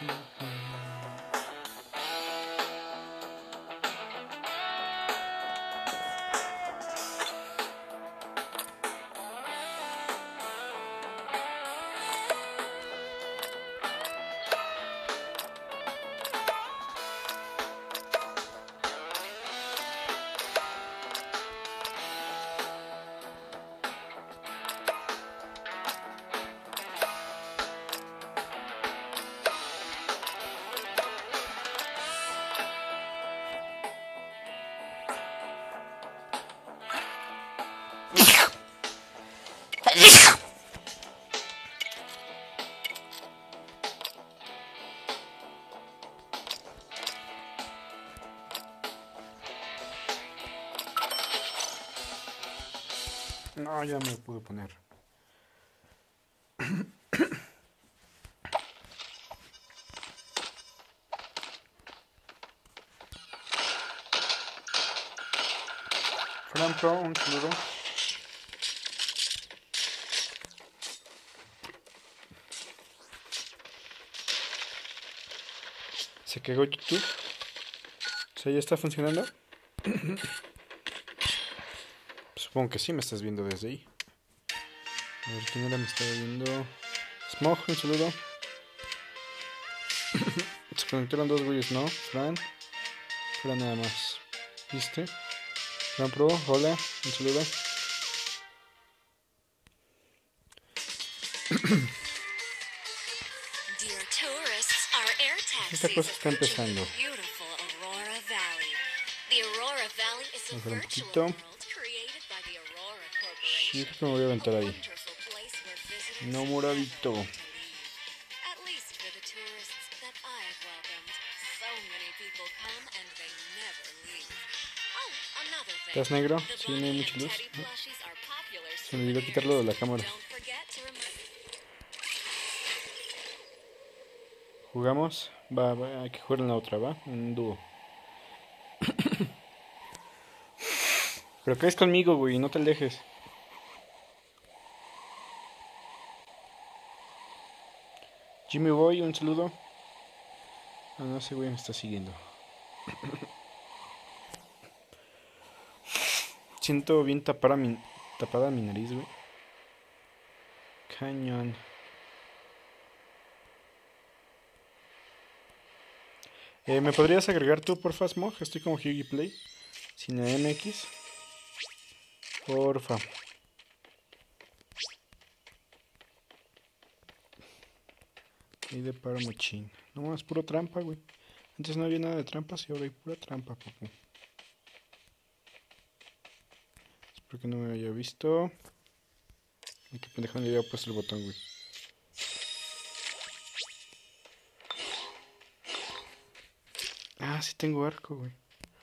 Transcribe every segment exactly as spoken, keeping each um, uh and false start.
No, ya me pude poner. Fran Pro, un saludo. Se cagó YouTube. O sea, ¿ya está funcionando? Supongo que sí me estás viendo desde ahí. A ver, ¿quién era me estaba viendo? Smog, un saludo. Se conectaron dos güeyes, ¿no? Fran. Fran nada más. ¿Viste? Fran Pro, hola, un saludo. Esta cosa está empezando. Vamos a ver un poquito. Sí, creo que me voy a aventar ahí. No, moradito. ¿Estás negro? Sí, no hay mucha luz. Se me olvidó quitarlo de la cámara. ¿Jugamos? Va, va, hay que jugar en la otra, ¿va? Un dúo. Pero caes conmigo, güey, no te alejes. Jimmy Boy, un saludo. Ah, no sé, güey, me está siguiendo. Siento bien tapada mi, tapada mi nariz, güey. Cañón. Eh, ¿Me podrías agregar tú, porfa, Smog? Estoy como Hughie Play. Sin la M X. Porfa. Y de paro machín. No, es puro trampa, güey. Antes no había nada de trampas y ahora hay pura trampa, papu. Espero que no me haya visto. Ay, qué pendejo, no le había puesto el botón, güey. Ah, sí tengo arco, güey.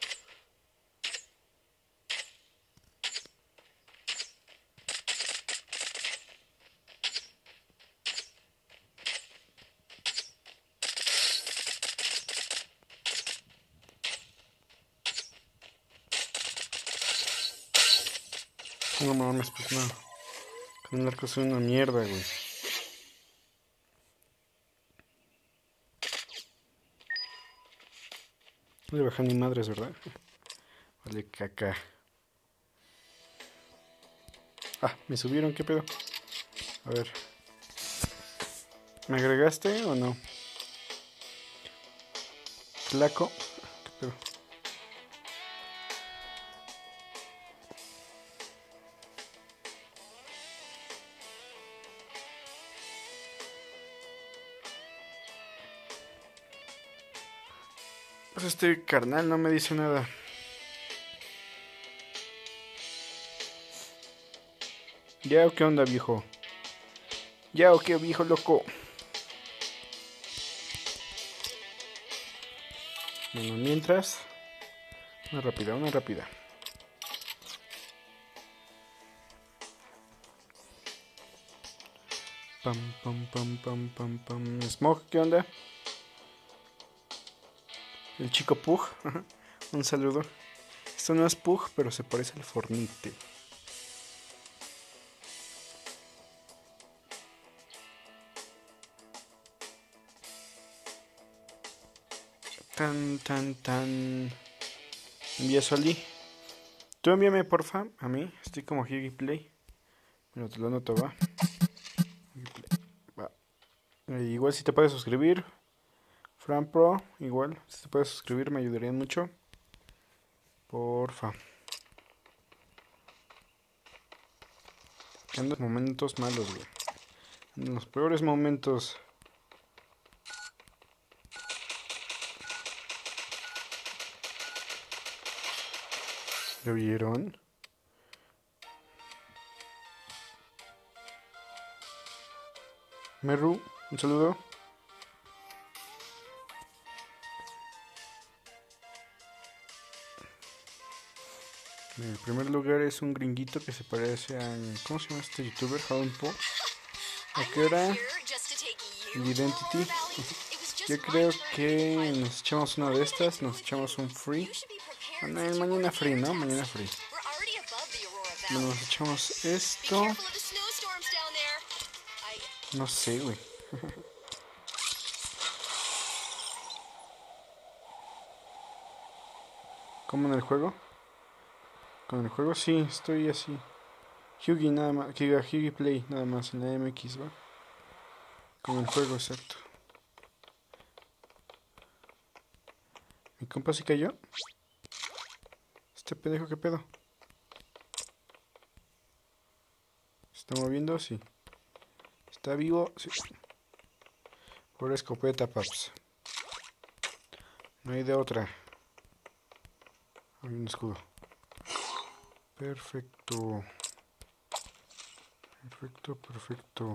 No mames, pues no. Con el arco soy una mierda, güey. No le bajan ni madres, ¿verdad? Vale, caca. Ah, me subieron, ¿qué pedo? A ver. ¿Me agregaste o no? Flaco. ¿Qué pedo? Pues este carnal no me dice nada. ¿Ya o qué onda, viejo? ¿Ya o qué, viejo loco? Bueno, mientras... Una rápida, una rápida. Pam, pam, pam, pam, pam, pam. Smog, ¿qué onda? El chico Pug. Un saludo. Esto no es Pug, pero se parece al Fornite. Tan, tan, tan. Envía Soli. Tú envíame porfa a mí. Estoy como Huggy Play. Pero te lo anoto, va. va. Eh, igual si te puedes suscribir. Fran Pro, igual. Si te puedes suscribir me ayudarían mucho. Porfa. En los momentos malos, güey. En los peores momentos. ¿Lo vieron? Meru, un saludo. En primer lugar es un gringuito que se parece a... ¿Cómo se llama este youtuber? Howlpo. ¿A qué era? El Identity. Yo creo que nos echamos una de estas. Nos echamos un free. Bueno, mañana free, ¿no? Mañana free. Bueno, nos echamos esto. No sé, güey. ¿Cómo en el juego? Con el juego sí, estoy así. Hughie nada más, que diga Hughie Play nada más en la M X, ¿va? Con el juego, exacto. ¿Mi compa sí cayó? ¿Este pendejo qué pedo? ¿Se está moviendo? Sí. ¿Está vivo? Sí. Por escopeta, paps. No hay de otra. Hay un escudo. Perfecto. Perfecto, perfecto.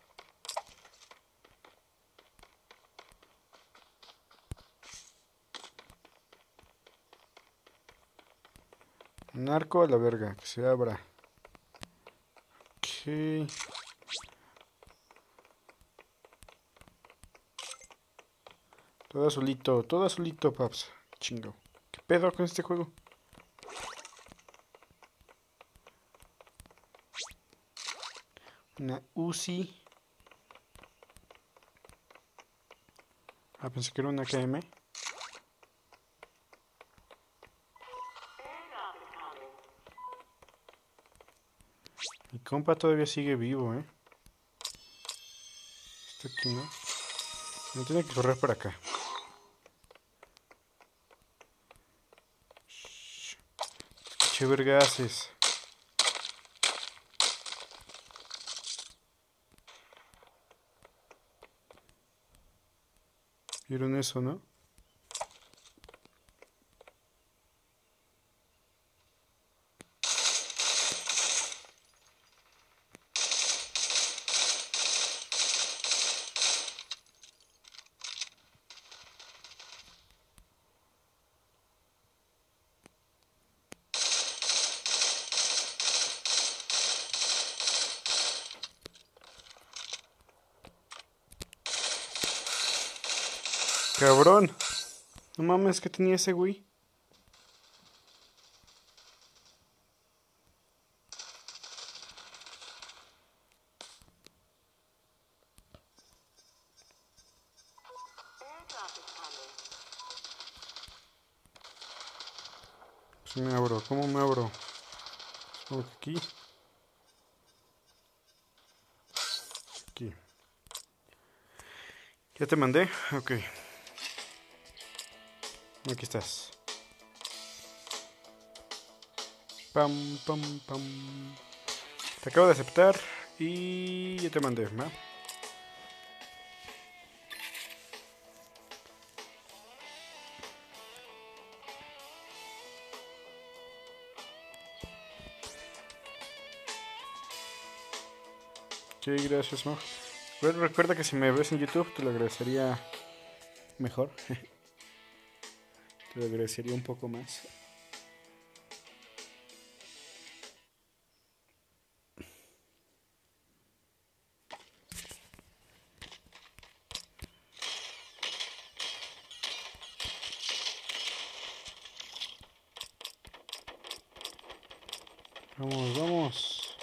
Un arco a la verga, que se abra. Ok. Todo azulito, todo azulito, paps. Chingo. ¿Qué pedo con este juego? Una Uzi. Ah, pensé que era una K M. Mi compa todavía sigue vivo, ¿eh? Está aquí, ¿no? Me tiene que correr para acá. Escuché vergases. ¿Vieron eso, no? Cabrón. No mames, ¿qué tenía ese güey? Pues me abro, ¿cómo me abro? Supongo que aquí. Aquí. ¿Ya te mandé? Ok. Aquí estás. Pam, pam, pam. Te acabo de aceptar y ya te mandé, ¿va? Sí, gracias, Mo. Bueno, recuerda que si me ves en YouTube te lo agradecería mejor. Te lo agradecería un poco más. Vamos, vamos.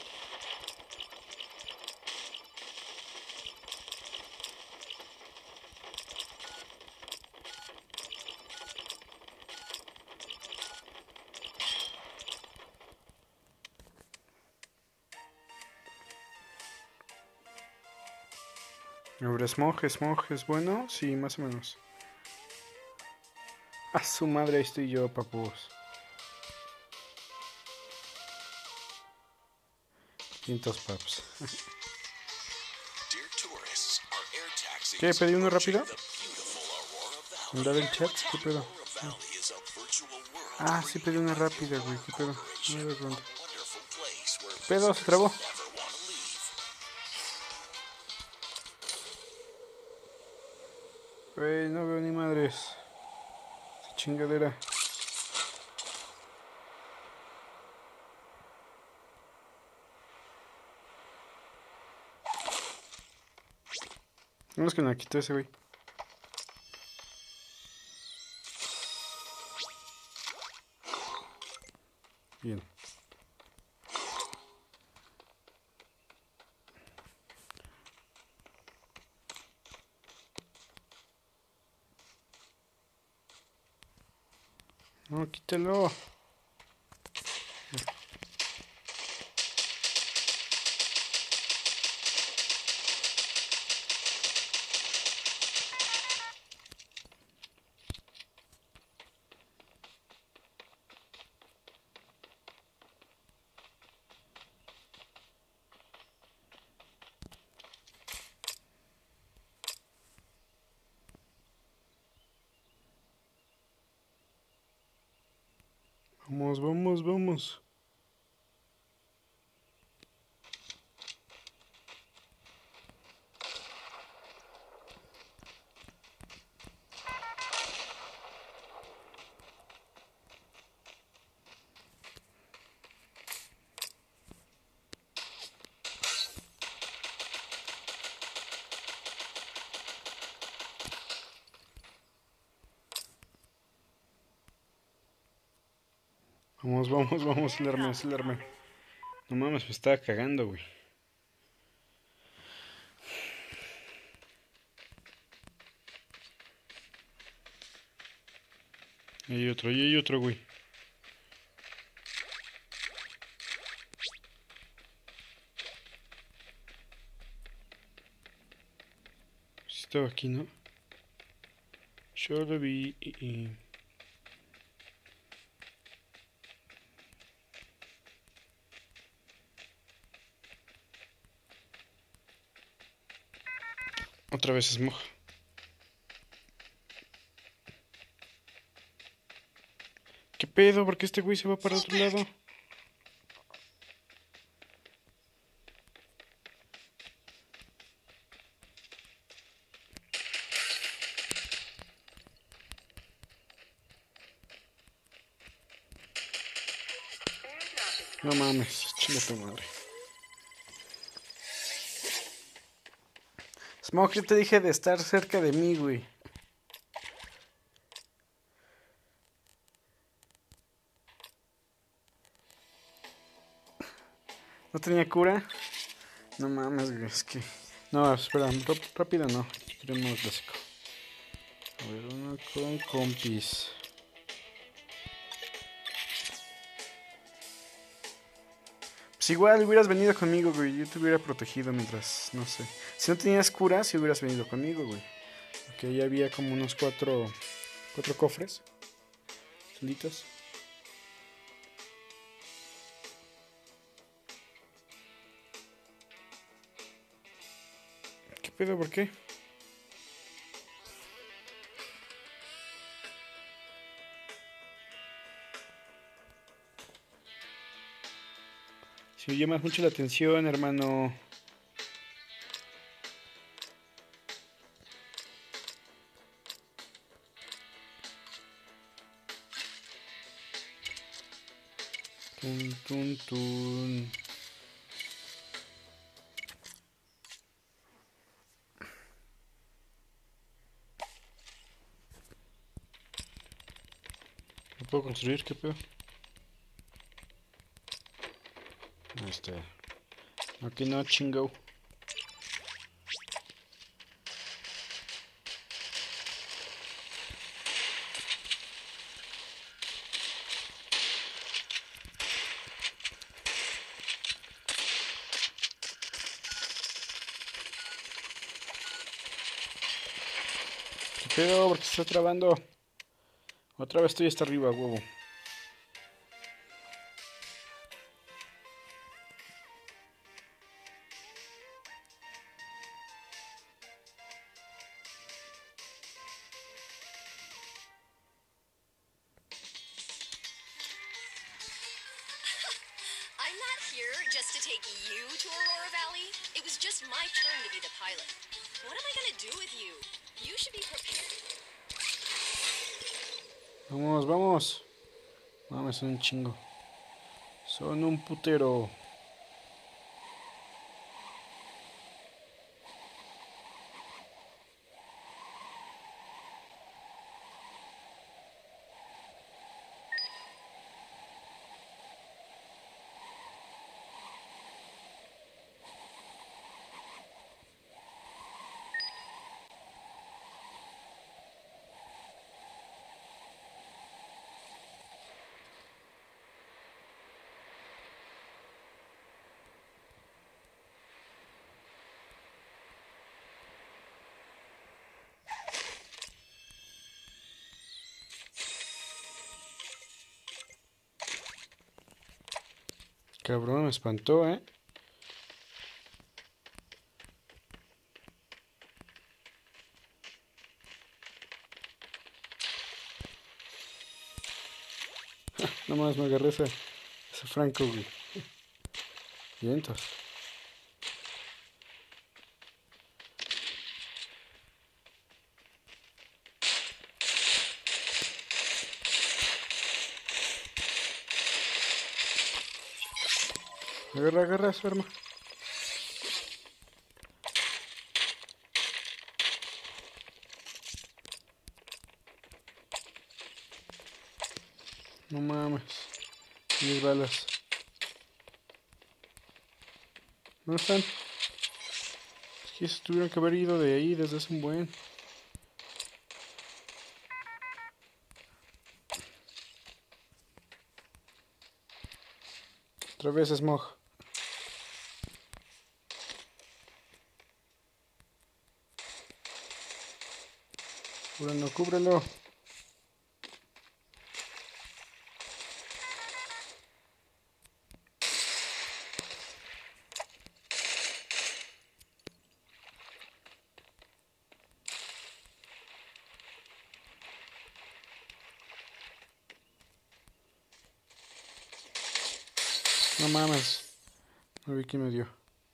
A ver, Smog, Smog es bueno, sí, más o menos. A su madre, ahí estoy yo, papus. quinientos paps. ¿Qué? ¿Pedí uno rápido? ¿Mandar el chat? ¿Qué pedo? Ah, sí pedí una rápida, güey. ¿Qué pedo? No me doy cuenta. ¿Qué pedo? ¿Se trabó? Güey, no veo ni madres. Esa chingadera. No es que me la quitó ese güey. Bien. No, quítelo. Vamos, vamos, vamos. Vamos, vamos, vamos, acelerarme, acelerarme. No mames, me estaba cagando, güey. Y hay otro, y hay otro, güey. Estaba aquí, ¿no? Yo lo vi y... y... Otra vez Smog. ¿Qué pedo? ¿Por qué este güey se va para otro lado? No mames, chinga tu madre. Smog, yo te dije de estar cerca de mí, güey. ¿No tenía cura? No mames, güey, es que... No, espera, rápido no. Queremos clásico. A ver, uno con compis. Pues igual hubieras venido conmigo, güey. Yo te hubiera protegido mientras, no sé. Si no tenías cura, si hubieras venido conmigo, güey. Porque ahí había como unos cuatro... Cuatro cofres. Solitos. ¿Qué pedo? ¿Por qué? Si me llamas mucho la atención, hermano. Tun, tun, tun. ¿No puedo construir? ¿Qué pedo? Este. Aquí no, chingo. ¿Qué pedo? ¿Por qué se está trabando? Otra vez estoy hasta arriba, huevo. Just to take you to Aurora Valley? It was just my turn to be the pilot. What am I gonna do with you? You should be prepared. Vamos, vamos. Mames, son un chingo. Son un putero. Cabrón, me espantó, ¿eh? Nomás me agarré ese, ese Franco, güey. Vientos. Agarra, agarra su arma. No mames. Mis balas. ¿Dónde están? Es que esos tuvieron que haber ido de ahí desde hace un buen. Otra vez Smog. Cúbrelo, cúbrelo. No mames. No vi quién me dio.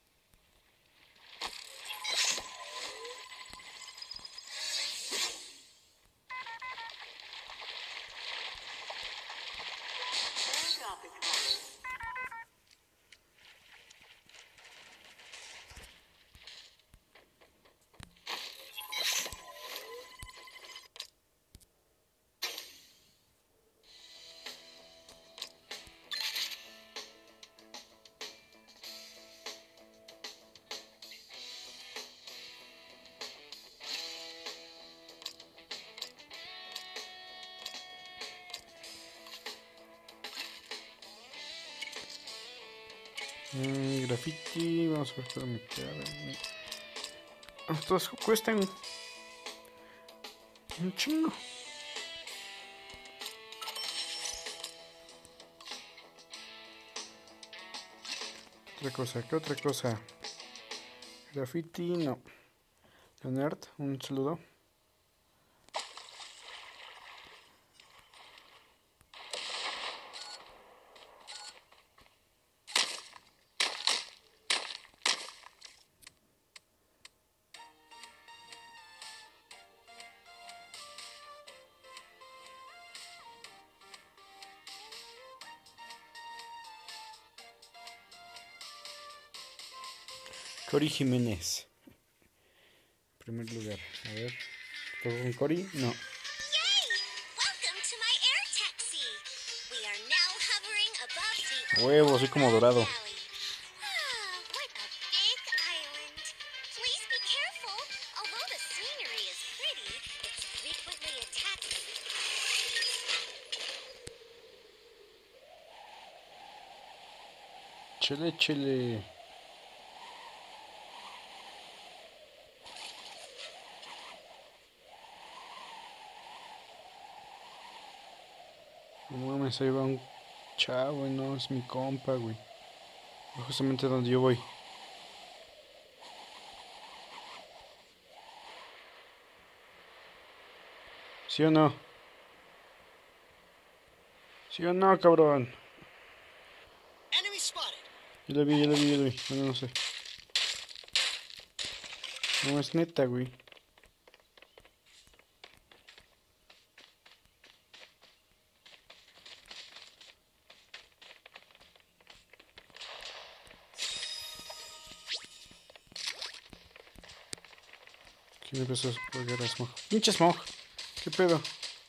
Mm, graffiti, vamos a ver para mi cara. Estos cuestan un chingo. Otra cosa, ¿qué otra cosa? Graffiti, no. Leonard, un saludo. Cory Jiménez. Primer lugar. A ver. ¿Todo con Cory? No. Huevo, soy como dorado. Chile, chile. No mames, ahí va un chavo, no, es mi compa, güey. Justamente donde yo voy. ¿Sí o no? ¿Sí o no, cabrón? Yo lo vi, yo lo vi, yo lo vi. Bueno, no sé. No, es neta, güey. ¿Quién empezó a pegar a Smog? ¡Pinche Smog! ¿Qué pedo?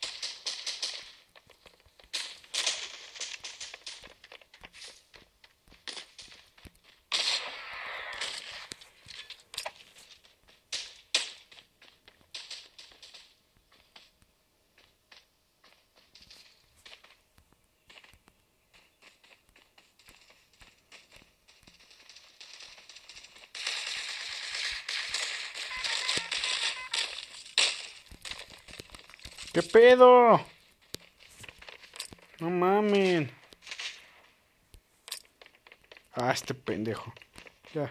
¿Qué pedo? No mamen. Ah, este pendejo. Ya.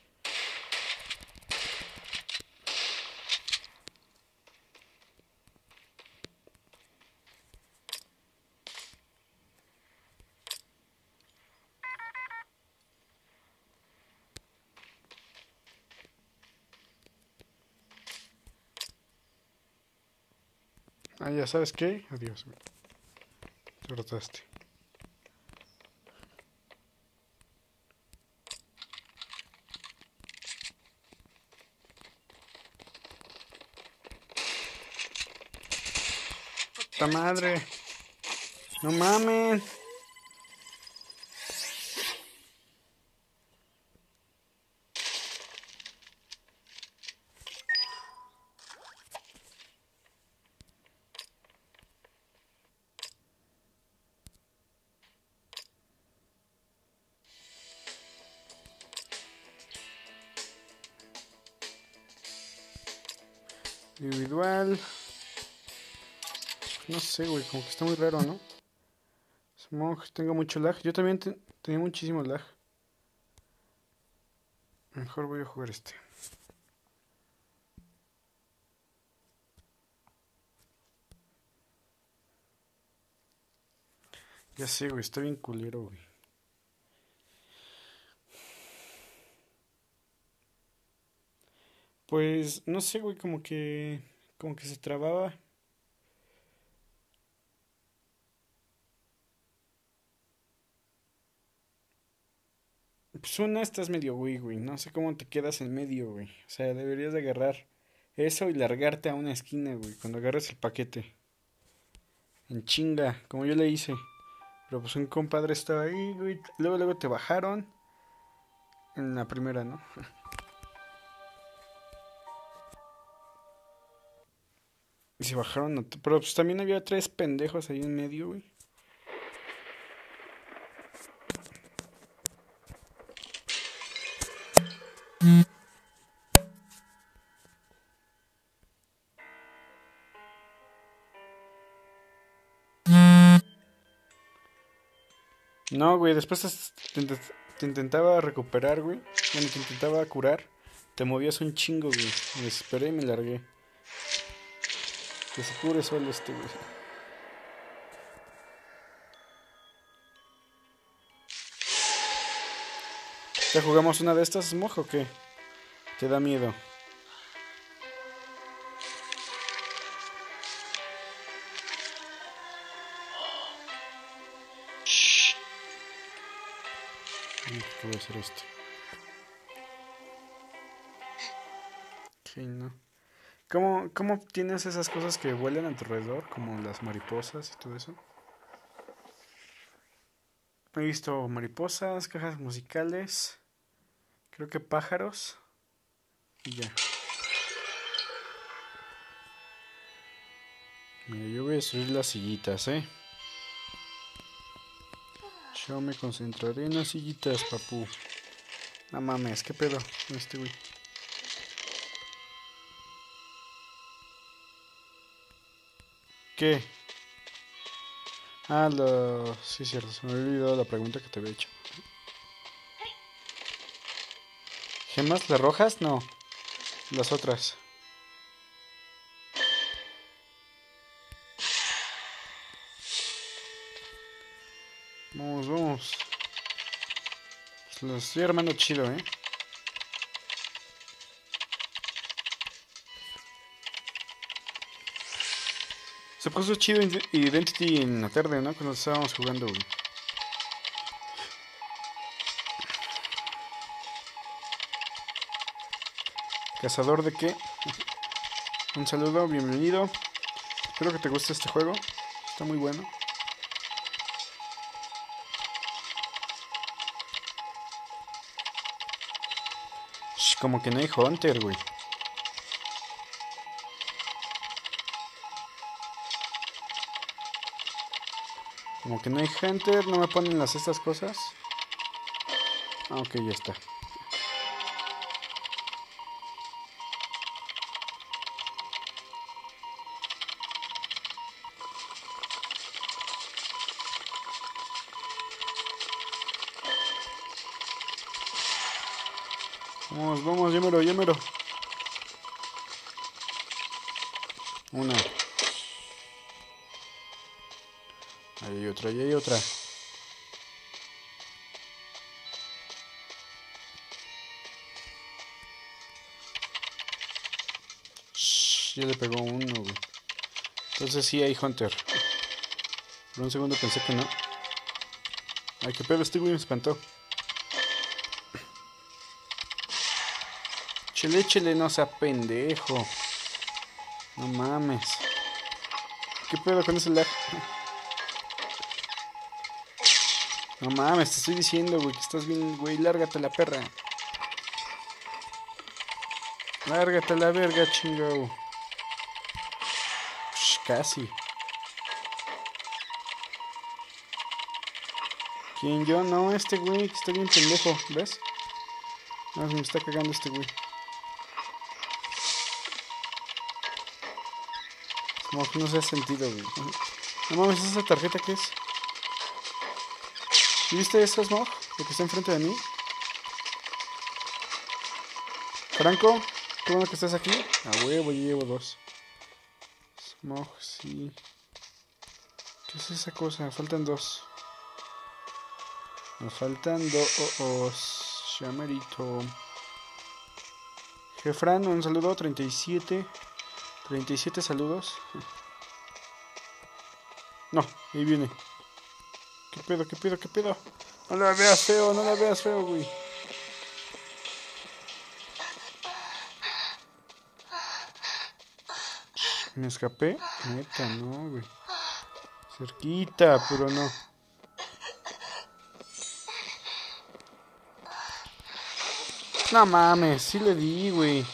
Ah, ya sabes qué. Adiós, güey. Te rotaste. ¡Puta madre! ¡No mamen! Individual. No sé, güey. Como que está muy raro, ¿no? Smog, tengo mucho lag. Yo también te tenía muchísimo lag. Mejor voy a jugar este. Ya sé, güey. Está bien culero, güey. Pues, no sé, güey. Como que... Como que se trababa. Pues una estás medio güey, güey. No sé cómo te quedas en medio, güey. O sea, deberías de agarrar eso y largarte a una esquina, güey. Cuando agarres el paquete. En chinga, como yo le hice. Pero pues un compadre estaba ahí, güey. Luego, luego te bajaron. En la primera, ¿no? Y se bajaron. A t- Pero pues también había tres pendejos ahí en medio, güey. No, güey, después es- te, intent- te intentaba recuperar, güey. Bueno, te intentaba curar. Te movías un chingo, güey. Me desesperé y me largué. Que se cure solo este, güey. ¿Ya jugamos una de estas, Smoj, o qué? ¿Te da miedo? Mm, ¿Qué voy a hacer esto? Sí, no. ¿Cómo, cómo tienes esas cosas que vuelan a tu alrededor? Como las mariposas y todo eso. He visto mariposas, cajas musicales. Creo que pájaros. Y ya. Mira, yo voy a subir las sillitas, ¿eh? Yo me concentraré en las sillitas, papu. No mames, ¿qué pedo con este güey? ¿Qué? Ah, lo... sí, cierto, se me había olvidado la pregunta que te había hecho. ¿Gemas? ¿Las rojas? No, las otras. Vamos, vamos. Pues lo estoy armando chido, ¿eh? Se puso chido Identity en la tarde, ¿no? Cuando estábamos jugando, güey. ¿Cazador de qué? Un saludo, bienvenido. Espero que te guste este juego. Está muy bueno. Shh, como que no hay Hunter, güey. Como que no hay Hunter, no me ponen las estas cosas. Ah, ok, ya está. Vamos, vamos, llémelo, llémelo. Una. Ahí hay otra, ahí hay otra. Shh, ya le pegó uno, güey. Entonces sí hay Hunter. Por un segundo pensé que no. Ay, qué pedo, este güey me espantó. Chele, chele, no sea pendejo. No mames. ¿Qué pedo con ese lag? No mames, te estoy diciendo, güey, que estás bien, güey. Lárgate la perra. Lárgate la verga, chingao. Shh, casi. ¿Quién yo? No, este güey, que está bien pendejo, ¿ves? No, me está cagando este güey. Como que no se ha sentido, güey. No mames, ¿esa tarjeta qué es? ¿Viste eso, Smog? Lo que está enfrente de mí. Franco, qué bueno que estás aquí. A huevo, yo llevo dos. Smog, sí. ¿Qué es esa cosa? Faltan dos. Me faltan dos. Llamerito. Jefran, un saludo. treinta y siete. treinta y siete saludos. No, ahí viene. ¿Qué pedo, qué pedo, qué pedo? No la veas feo, no la veas feo, güey. Me escapé. Neta, no, güey. Cerquita, pero no. No mames, sí le di, güey.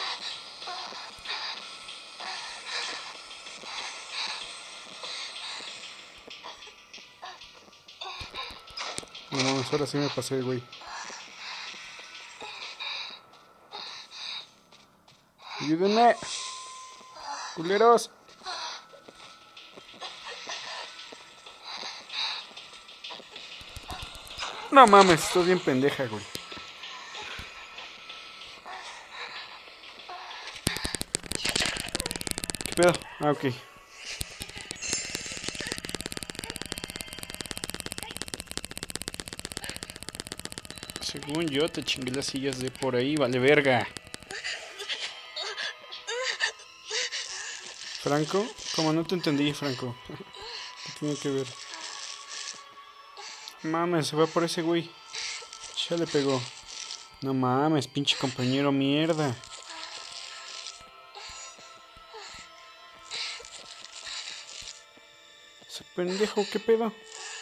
No mames, ahora sí me pasé, güey. Ayúdenme. Culeros. No mames, estoy bien pendeja, güey. ¿Qué pedo? Ah, ok. Según yo, te chingué las sillas de por ahí, vale verga. Franco, como no te entendí, Franco. ¿Qué tiene que ver? Mames, se va por ese güey. Ya le pegó. No mames, pinche compañero mierda. Ese pendejo, ¿qué pedo?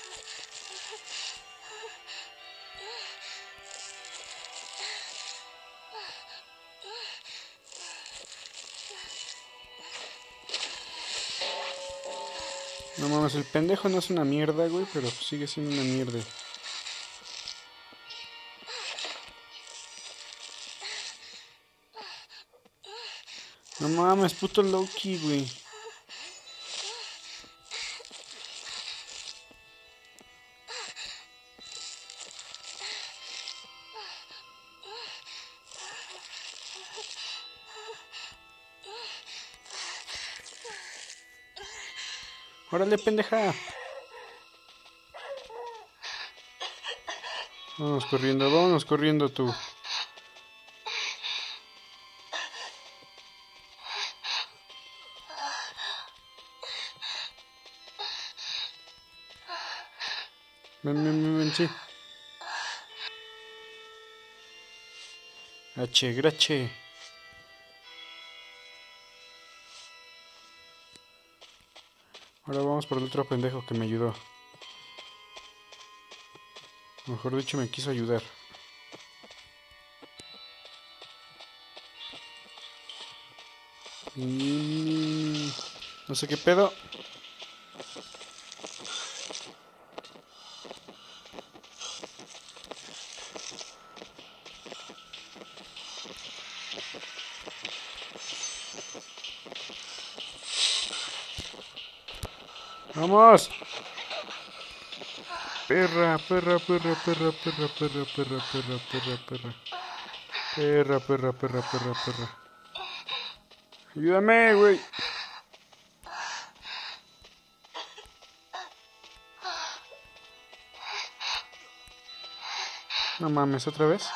No mames, el pendejo no es una mierda, güey, pero sigue siendo una mierda. No mames, puto Loki, güey. ¡Órale, pendeja! Vamos corriendo, vamos corriendo tú. Ven, ven, ven, ven, sí. H, grache. Ahora vamos por el otro pendejo que me ayudó. Mejor dicho, me quiso ayudar. Y... no sé qué pedo. ¡Vamos! Perra, perra, perra, perra, perra, perra, perra, perra, perra, perra. Perra, perra, perra, perra, perra. Ayúdame, güey. No mames, ¿otra vez?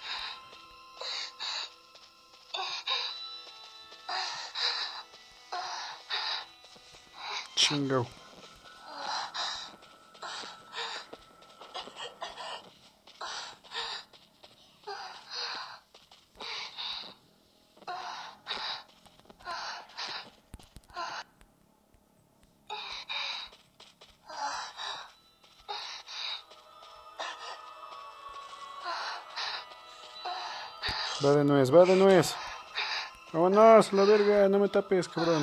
Chingao. Va de nuez, va de nuez. Vámonos, la verga, no me tapes, cabrón.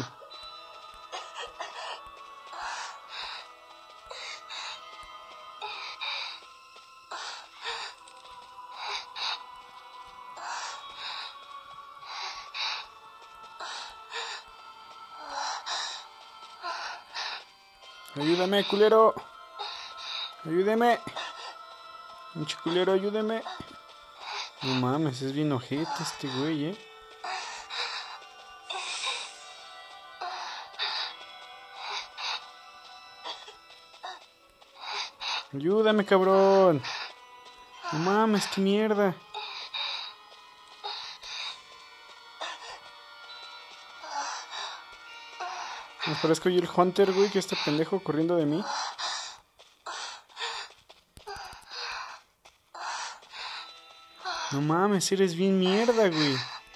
Ayúdame, culero. Ayúdeme. Pinche culero, ayúdeme. No mames, es bien ojete este güey, eh. Ayúdame, cabrón. No mames, qué mierda. Me parezco yo el Hunter, güey, que este pendejo corriendo de mí. No mames, eres bien mierda, güey.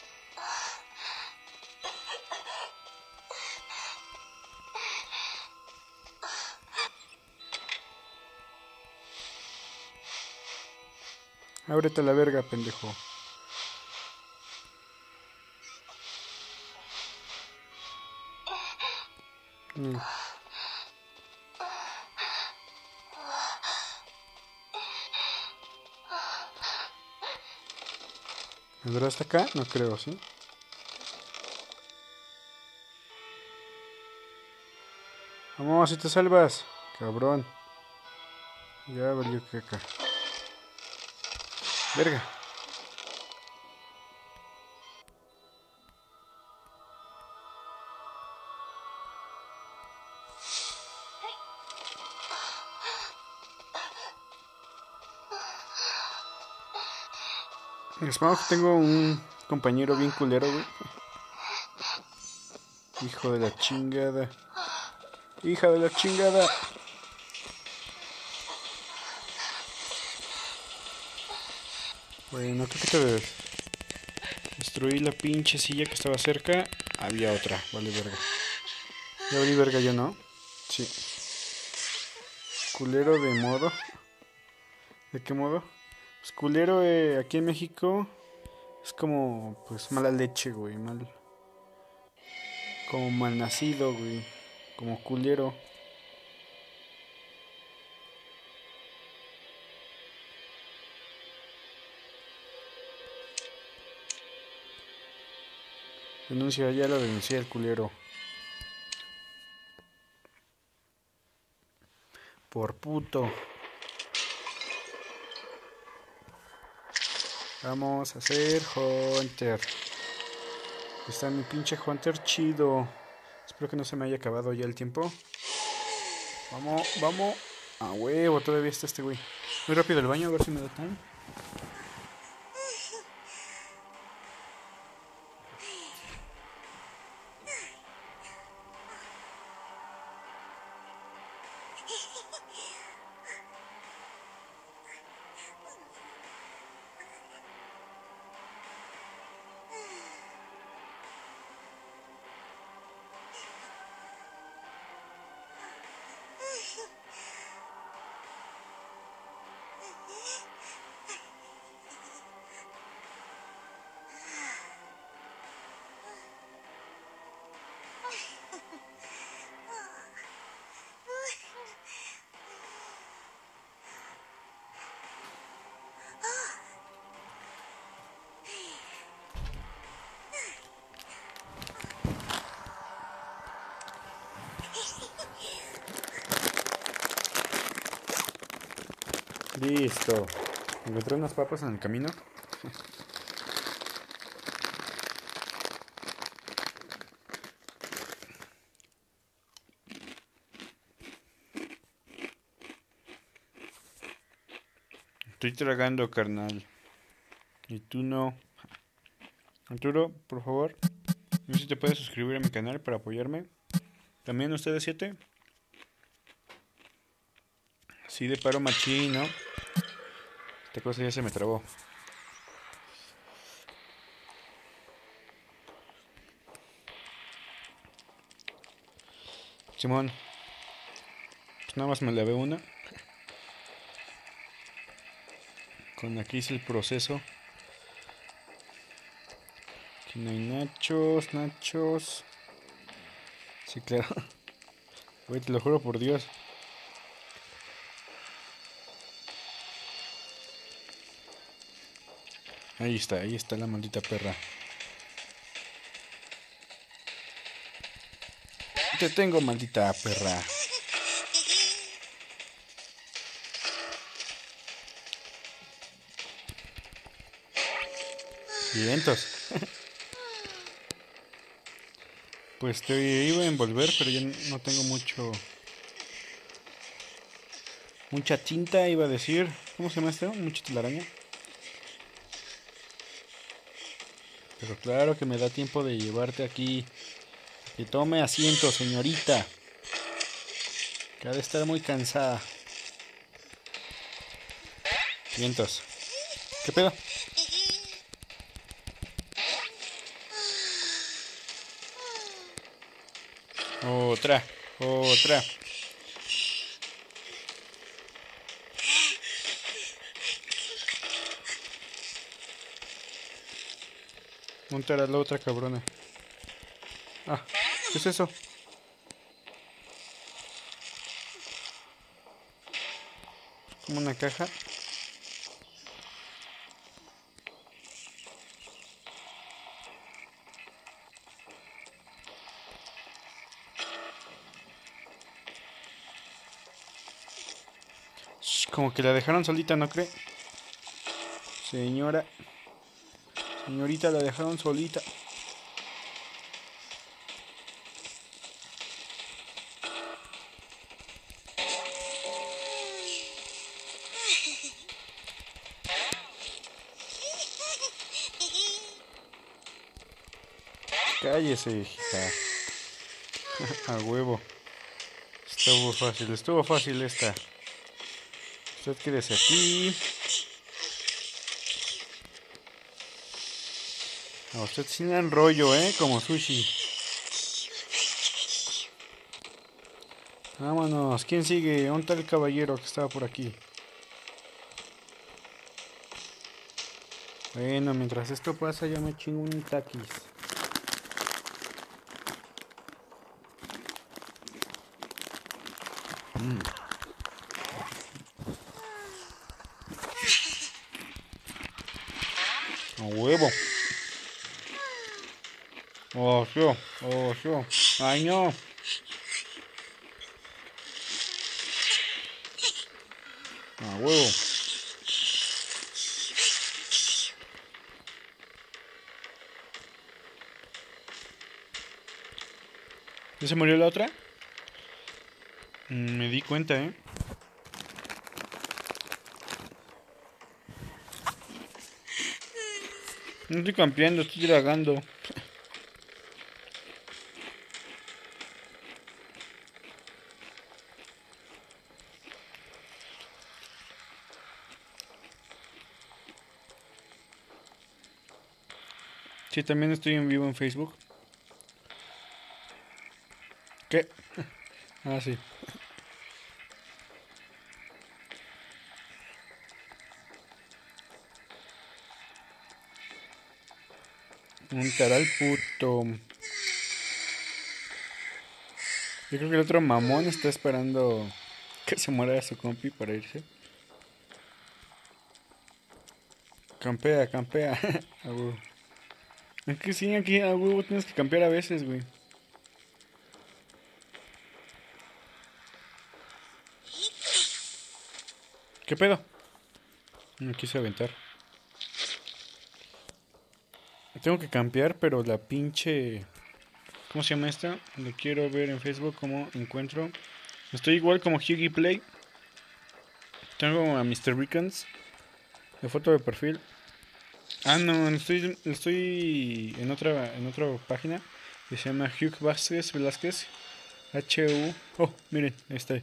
Ábrete la verga, pendejo. Mm. ¿Vendrá hasta acá? No creo, ¿sí? Vamos, si te salvas, cabrón. Ya valió caca. Verga. Espero que tengo un compañero bien culero, güey. Hijo de la chingada. Hija de la chingada. Bueno, ¿qué te ves? Destruí la pinche silla que estaba cerca. Había otra, vale verga. Ya valí verga yo, ¿no? Sí. Culero de modo. ¿De qué modo? Pues culero eh, aquí en México es como, pues, mala leche, güey, mal. Como mal nacido, güey. Como culero. Denuncia, ya lo denuncié el culero. Por puto. Vamos a hacer Hunter. Está mi pinche Hunter chido. Espero que no se me haya acabado ya el tiempo. Vamos, vamos. A huevo, todavía está este güey. Muy rápido el baño, a ver si me da time. Listo. Encontré unas papas en el camino. Estoy tragando, carnal. Y tú no. Arturo, por favor, no sé si te puedes suscribir a mi canal para apoyarme. También ustedes siete. Sí, de paro machín, ¿no? Esta cosa ya se me trabó. Simón. Pues nada más me lavé una. Con aquí hice el proceso. Aquí no hay nachos, nachos. Sí, claro. Güey, te lo juro por Dios. Ahí está, ahí está la maldita perra. Te tengo, maldita perra. Vientos. Pues te iba a envolver, pero ya no tengo mucho... Mucha tinta, iba a decir. ¿Cómo se llama esto? Mucha telaraña. Pero claro que me da tiempo de llevarte aquí. Que tome asiento, señorita. Que ha de estar muy cansada. Vientos. ¿Qué pedo? Otra, otra. ¿Dónde era la otra cabrona? Ah, ¿qué es eso? Como una caja. Como que la dejaron solita, ¿no cree? Señora. Señorita, la dejaron solita. Cállese, hija. A huevo. Estuvo fácil, estuvo fácil esta. Usted quédese aquí. A usted sin enrollo, ¿eh? Como sushi. Vámonos. ¿Quién sigue? ¿Dónde está el caballero que estaba por aquí? Bueno, mientras esto pasa yo me chingo un taquis. Mm. A huevo. Oh, sí. Oh, sí. Ay, no. A huevo. ¿Ya se murió la otra? Mm, me di cuenta, ¿eh? No estoy campeando, estoy dragando. Sí, también estoy en vivo en Facebook. ¿Qué? Ah, sí. Un taral puto. Yo creo que el otro mamón está esperando que se muera su compi para irse. Campea, campea. A huevo. Es que sí, aquí a huevo tienes que campear a veces, güey. ¿Qué pedo? Me quise aventar. Tengo que campear, pero la pinche... ¿Cómo se llama esta? Lo quiero ver en Facebook cómo encuentro. Estoy igual como Huggy Play. Tengo a mister Rickens de foto de perfil. Ah, no, estoy, estoy en otra en otra página que se llama Hugh Vázquez Velázquez. H U. Oh, miren, ahí está.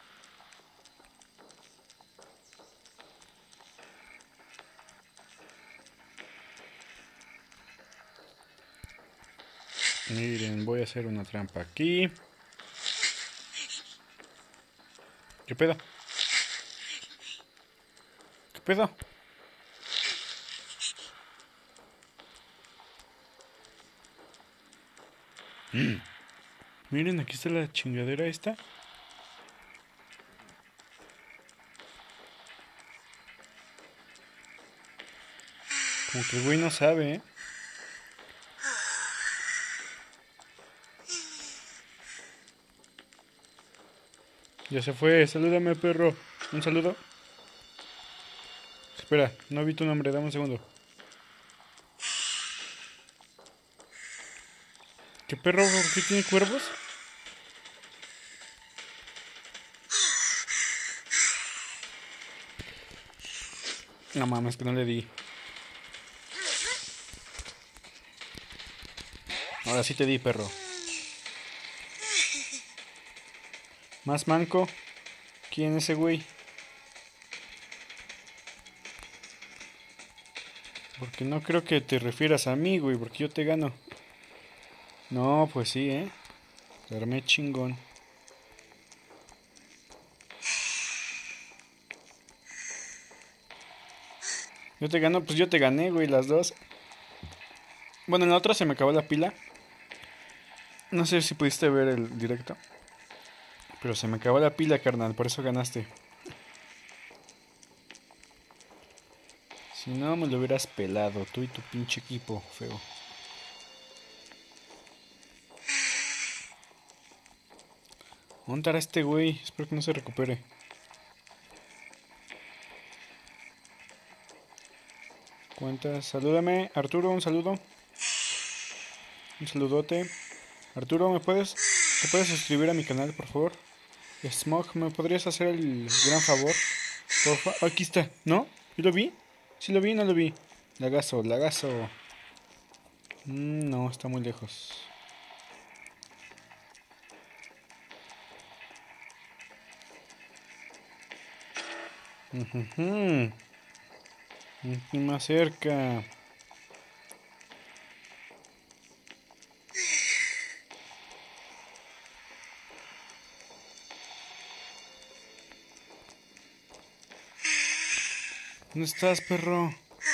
Miren, voy a hacer una trampa aquí. ¿Qué pedo? ¿Qué pedo? Mm. Miren, aquí está la chingadera esta. Como que el güey no sabe, ¿eh? Ya se fue, salúdame, perro. Un saludo. Espera, no vi tu nombre, dame un segundo. ¿Qué perro? ¿Por qué tiene cuervos? No mames, que no le di. Ahora sí te di, perro. Más manco. ¿Quién es ese güey? Porque no creo que te refieras a mí, güey, porque yo te gano. No, pues sí, ¿eh? Te armé chingón. Yo te gano, pues yo te gané, güey, las dos. Bueno, en la otra se me acabó la pila. No sé si pudiste ver el directo. Pero se me acabó la pila, carnal, por eso ganaste. Si no, me lo hubieras pelado, tú y tu pinche equipo, feo. ¿Dónde estará este güey? Espero que no se recupere. Cuentas, salúdame, Arturo, un saludo. Un saludote. Arturo, ¿me puedes, ¿te puedes suscribir a mi canal, por favor? Smog, ¿me podrías hacer el gran favor? Porfa, aquí está, ¿no? ¿Yo lo vi? ¿Sí lo vi? No lo vi. Lagazo, lagazo. Mm, no, está muy lejos. Uh -huh. Más cerca. ¿Dónde estás, perro?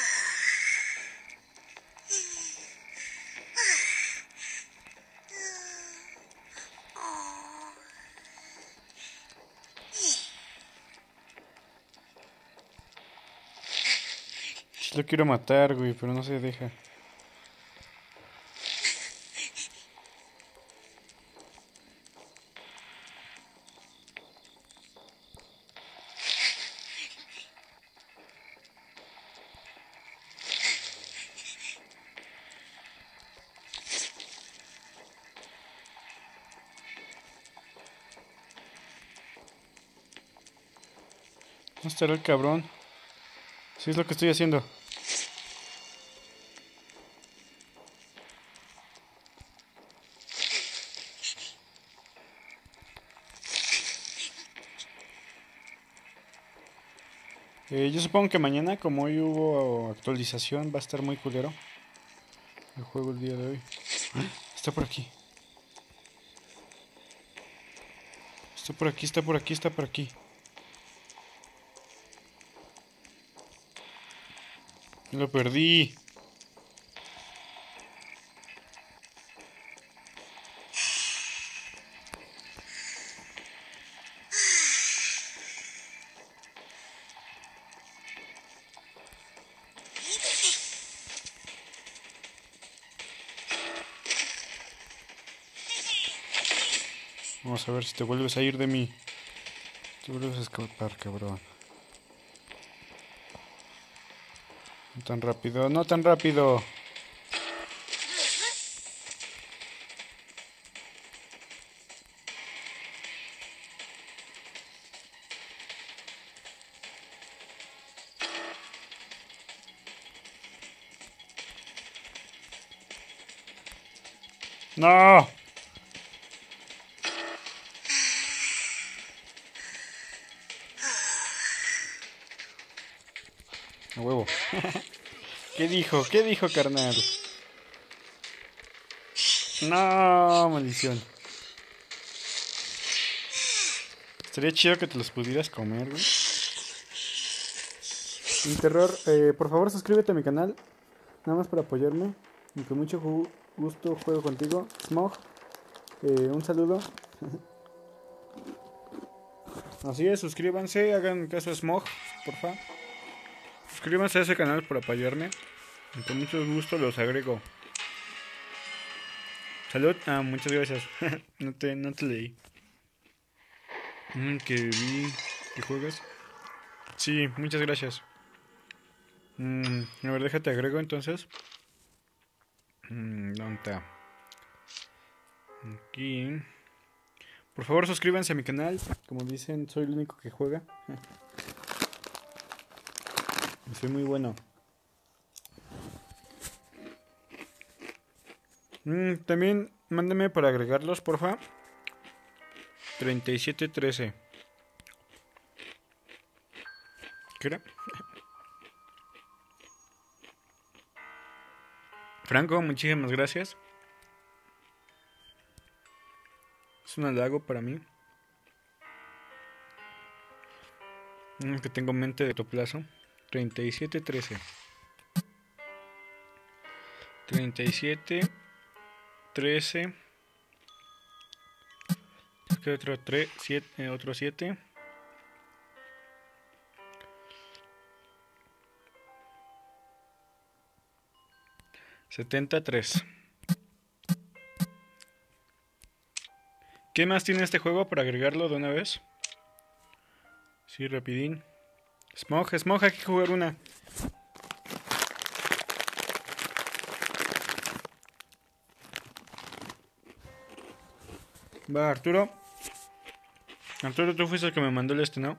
Sí lo quiero matar, güey, pero no se deja. ¿Dónde estará el cabrón? Sí, es lo que estoy haciendo. Eh, yo supongo que mañana, como hoy hubo actualización, va a estar muy culero el juego el día de hoy. Está por aquí. Está por aquí, está por aquí, está por aquí. Lo perdí. Vamos a ver si te vuelves a ir de mí. Te vuelves a escapar, cabrón. No tan rápido, no tan rápido. ¡No! A huevo. ¿Qué dijo? ¿Qué dijo, carnal? No, maldición. Estaría chido que te los pudieras comer, güey. Interror, eh, por favor suscríbete a mi canal. Nada más para apoyarme. Y con mucho gusto juego contigo. Smog, eh, un saludo. Así es, suscríbanse, hagan caso a Smog, porfa. Suscríbanse a ese canal para apoyarme. Y con mucho gusto los agrego. Salud. Ah, muchas gracias. no, te, no te leí. Mm, que vi que juegas. Sí, muchas gracias. Mm, a ver, déjate agrego entonces. Mm, ¿dónde está? Aquí. Por favor, suscríbanse a mi canal. Como dicen, soy el único que juega. Soy muy bueno. Mm, también mándame para agregarlos, porfa. treinta y siete trece. ¿Qué era? Franco, muchísimas gracias. Es un halago para mí. Mm, que tengo mente de plazo. treinta y siete trece. treinta y siete trece. Es que otro tres, siete, eh, otro siete. setenta y tres. ¿Qué más tiene este juego para agregarlo de una vez? Sí, rapidín. Smog, Smog, hay que jugar una. Va, Arturo. Arturo, tú fuiste el que me mandó el este, ¿no?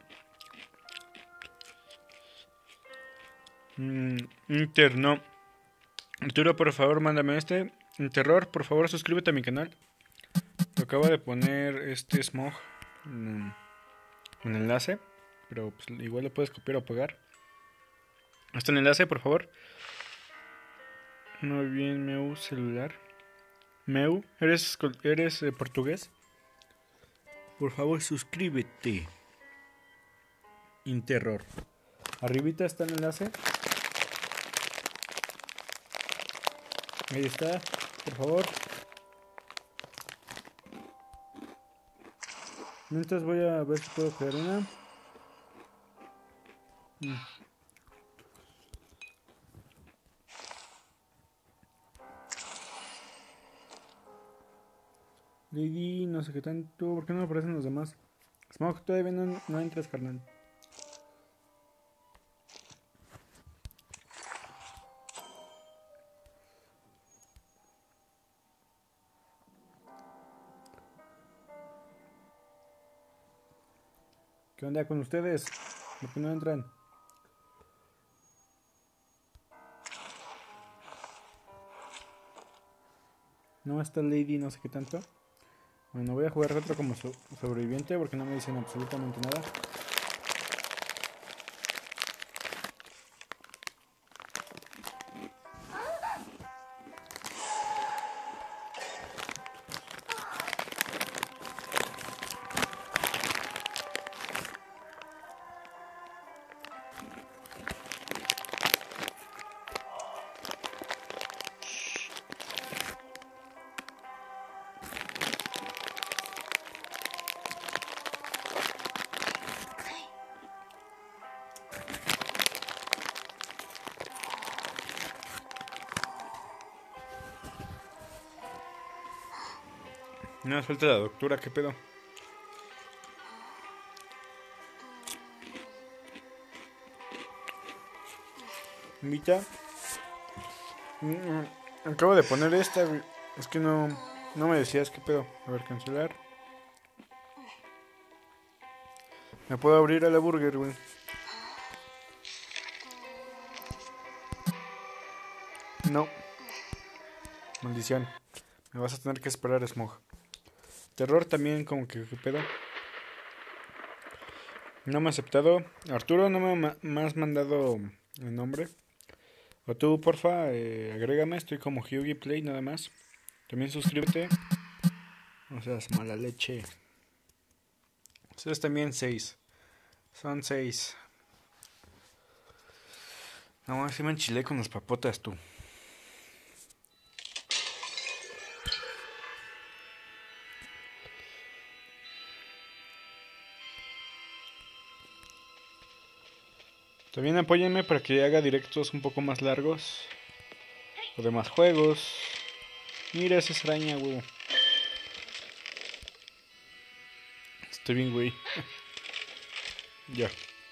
Mm, Inter, no. Arturo, por favor, mándame este. Terror, por favor, suscríbete a mi canal. Lo acabo de poner este Smog en un enlace, pero pues, igual lo puedes copiar o pegar. Hasta el enlace, por favor. Muy bien, Meu celular. Meu, ¿eres, eres eh, portugués? Por favor, suscríbete. Interror. Arribita está el enlace. Ahí está, por favor. Mientras voy a ver si puedo crear una. Mm. Lady, no sé qué tanto. ¿Por qué no me aparecen los demás? Smog, todavía no, no entras, carnal. ¿Qué onda con ustedes? ¿Por qué no entran? No está Lady, no sé qué tanto. Bueno, voy a jugar retro como so sobreviviente porque no me dicen absolutamente nada. No me falta la doctora, ¿qué pedo? Invita. Mm, acabo de poner esta, güey. Es que no, no me decías qué pedo. A ver, cancelar. Me puedo abrir a la burger, güey. No. Maldición. Me vas a tener que esperar, Smog. Terror también, como que qué pedo. No me ha aceptado. Arturo, no me ha ma has mandado el nombre. O tú, porfa, eh, agrégame. Estoy como Hughie Play, nada más. También suscríbete. No seas mala leche. Ustedes también seis. Son seis. No, así me enchilé con las papotas, tú. También apóyenme para que haga directos un poco más largos. O de más juegos. Mira esa araña, huevo. Estoy bien, güey. Ya.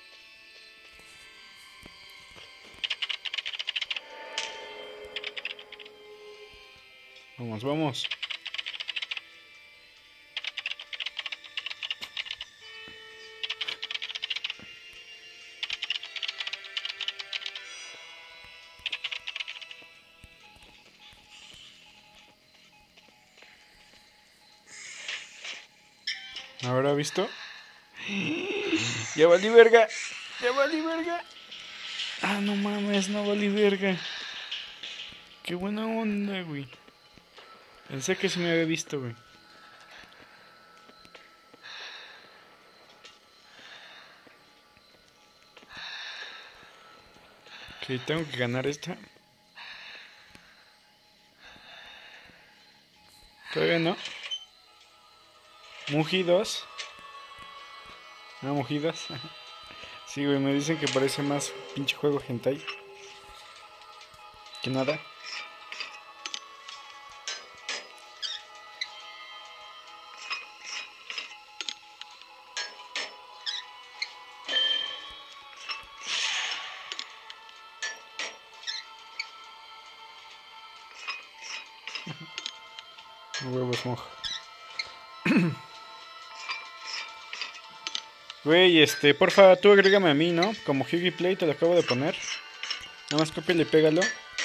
Vamos, vamos. ¿Habrá visto? Ya valí verga. Ya valí verga. Ah, no mames, no valí verga. Qué buena onda, güey. Pensé que se me había visto, güey. Ok, tengo que ganar esta. Todavía no. Mugidos. No, mugidos. Sí, güey, me dicen que parece más pinche juego hentai que nada. Huevos moja. Güey, este, porfa, tú agrégame a mí, ¿no? Como Hughie Play te lo acabo de poner. Nada más cópiale y pégalo.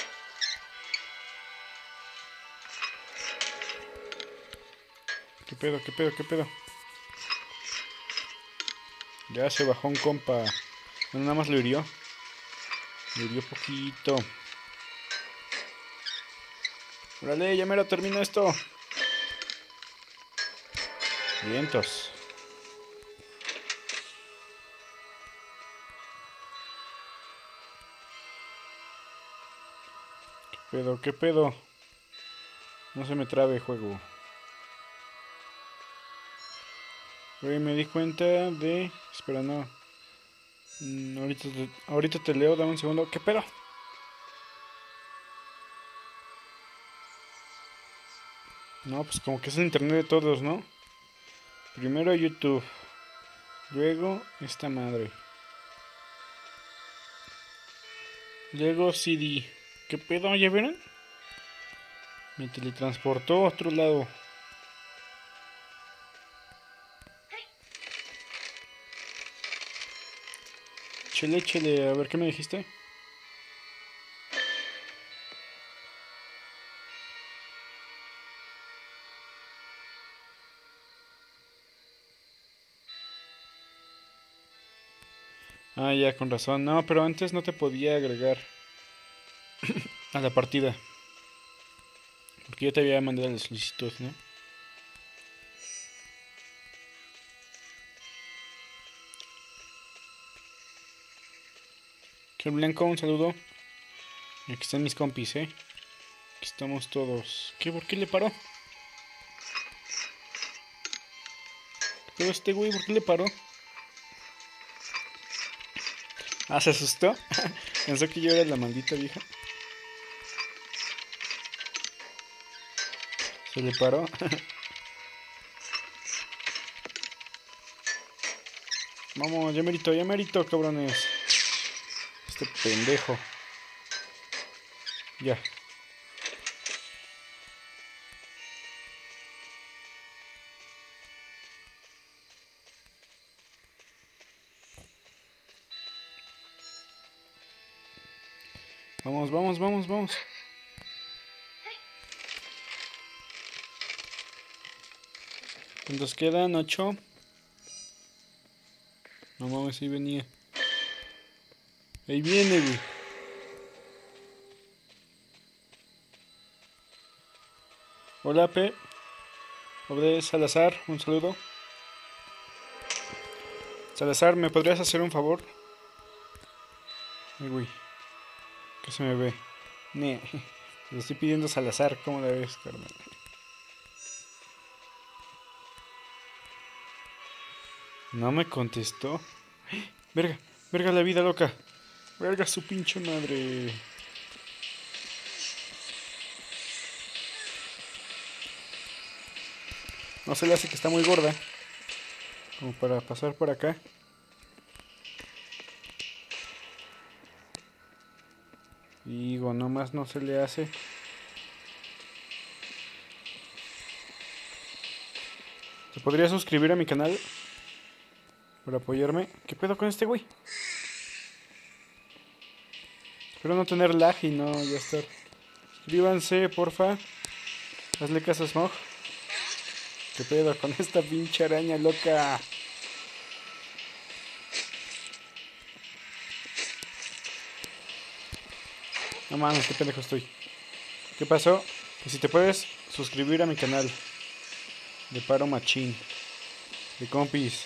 ¿Qué pedo, qué pedo, qué pedo? Ya se bajó un compa. Bueno, nada más lo hirió. Lo hirió poquito. Órale, ya me lo termino esto. Vientos. ¿Qué pedo, qué pedo? No se me trabe juego. Güey, me di cuenta de... Espera, no. Mm, ahorita, te... ahorita te leo, dame un segundo. ¿Qué pedo? No, pues como que es el internet de todos, ¿no? Primero YouTube. Luego esta madre. Luego C D. ¿Qué pedo? ¿Ya vieron? Me teletransportó a otro lado. Chele, chele, a ver qué me dijiste. Ah, ya, con razón. No, pero antes no te podía agregar a la partida. Porque yo te había mandado la solicitud, ¿no? Que Blanco, un saludo. Aquí están mis compis, ¿eh? Aquí estamos todos. ¿Qué? ¿Por qué le paró? ¿Pero este güey por qué le paró? Ah, ¿se asustó? Pensó que yo era la maldita vieja. Se le paró. Vamos, ya merito, ya merito, cabrones. Este pendejo. Ya. Vamos, vamos, vamos, vamos. ¿Cuántos quedan? ¿Ocho? No mames, ahí venía. Ahí viene, güey. Hola, P. Obed Salazar, un saludo. Salazar, ¿me podrías hacer un favor? Ay, güey. ¿Qué se me ve? Ne. Le estoy pidiendo a Salazar, ¿cómo la ves, carnal? No me contestó. Verga, verga la vida loca. Verga su pinche madre. No se le hace que está muy gorda. Como para pasar por acá. Y digo, nomás no se le hace. ¿Se podría suscribir a mi canal? Para apoyarme. ¿Qué pedo con este güey? Espero no tener lag y no ya estar. Suscríbanse, porfa. Hazle caso a Smog. ¿Qué pedo con esta pinche araña loca? No mames, qué pendejo estoy. ¿Qué pasó? Que si te puedes suscribir a mi canal. De paro machín. De compis.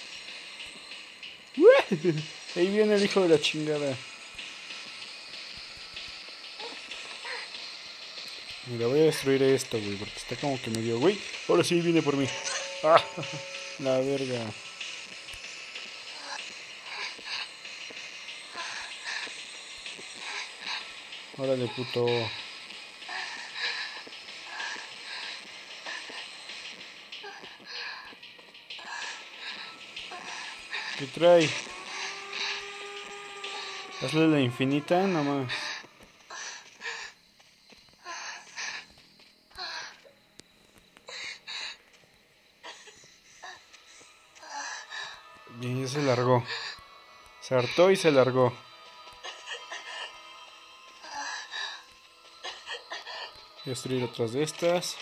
Ahí viene el hijo de la chingada. Mira, voy a destruir esto, güey, porque está como que medio, güey. Ahora sí viene por mí. Ah, la verga. Órale, puto. ¿Qué trae? Hazle la infinita, nomás. Bien, ya se largó. Se hartó y se largó. Voy a destruir otras de estas.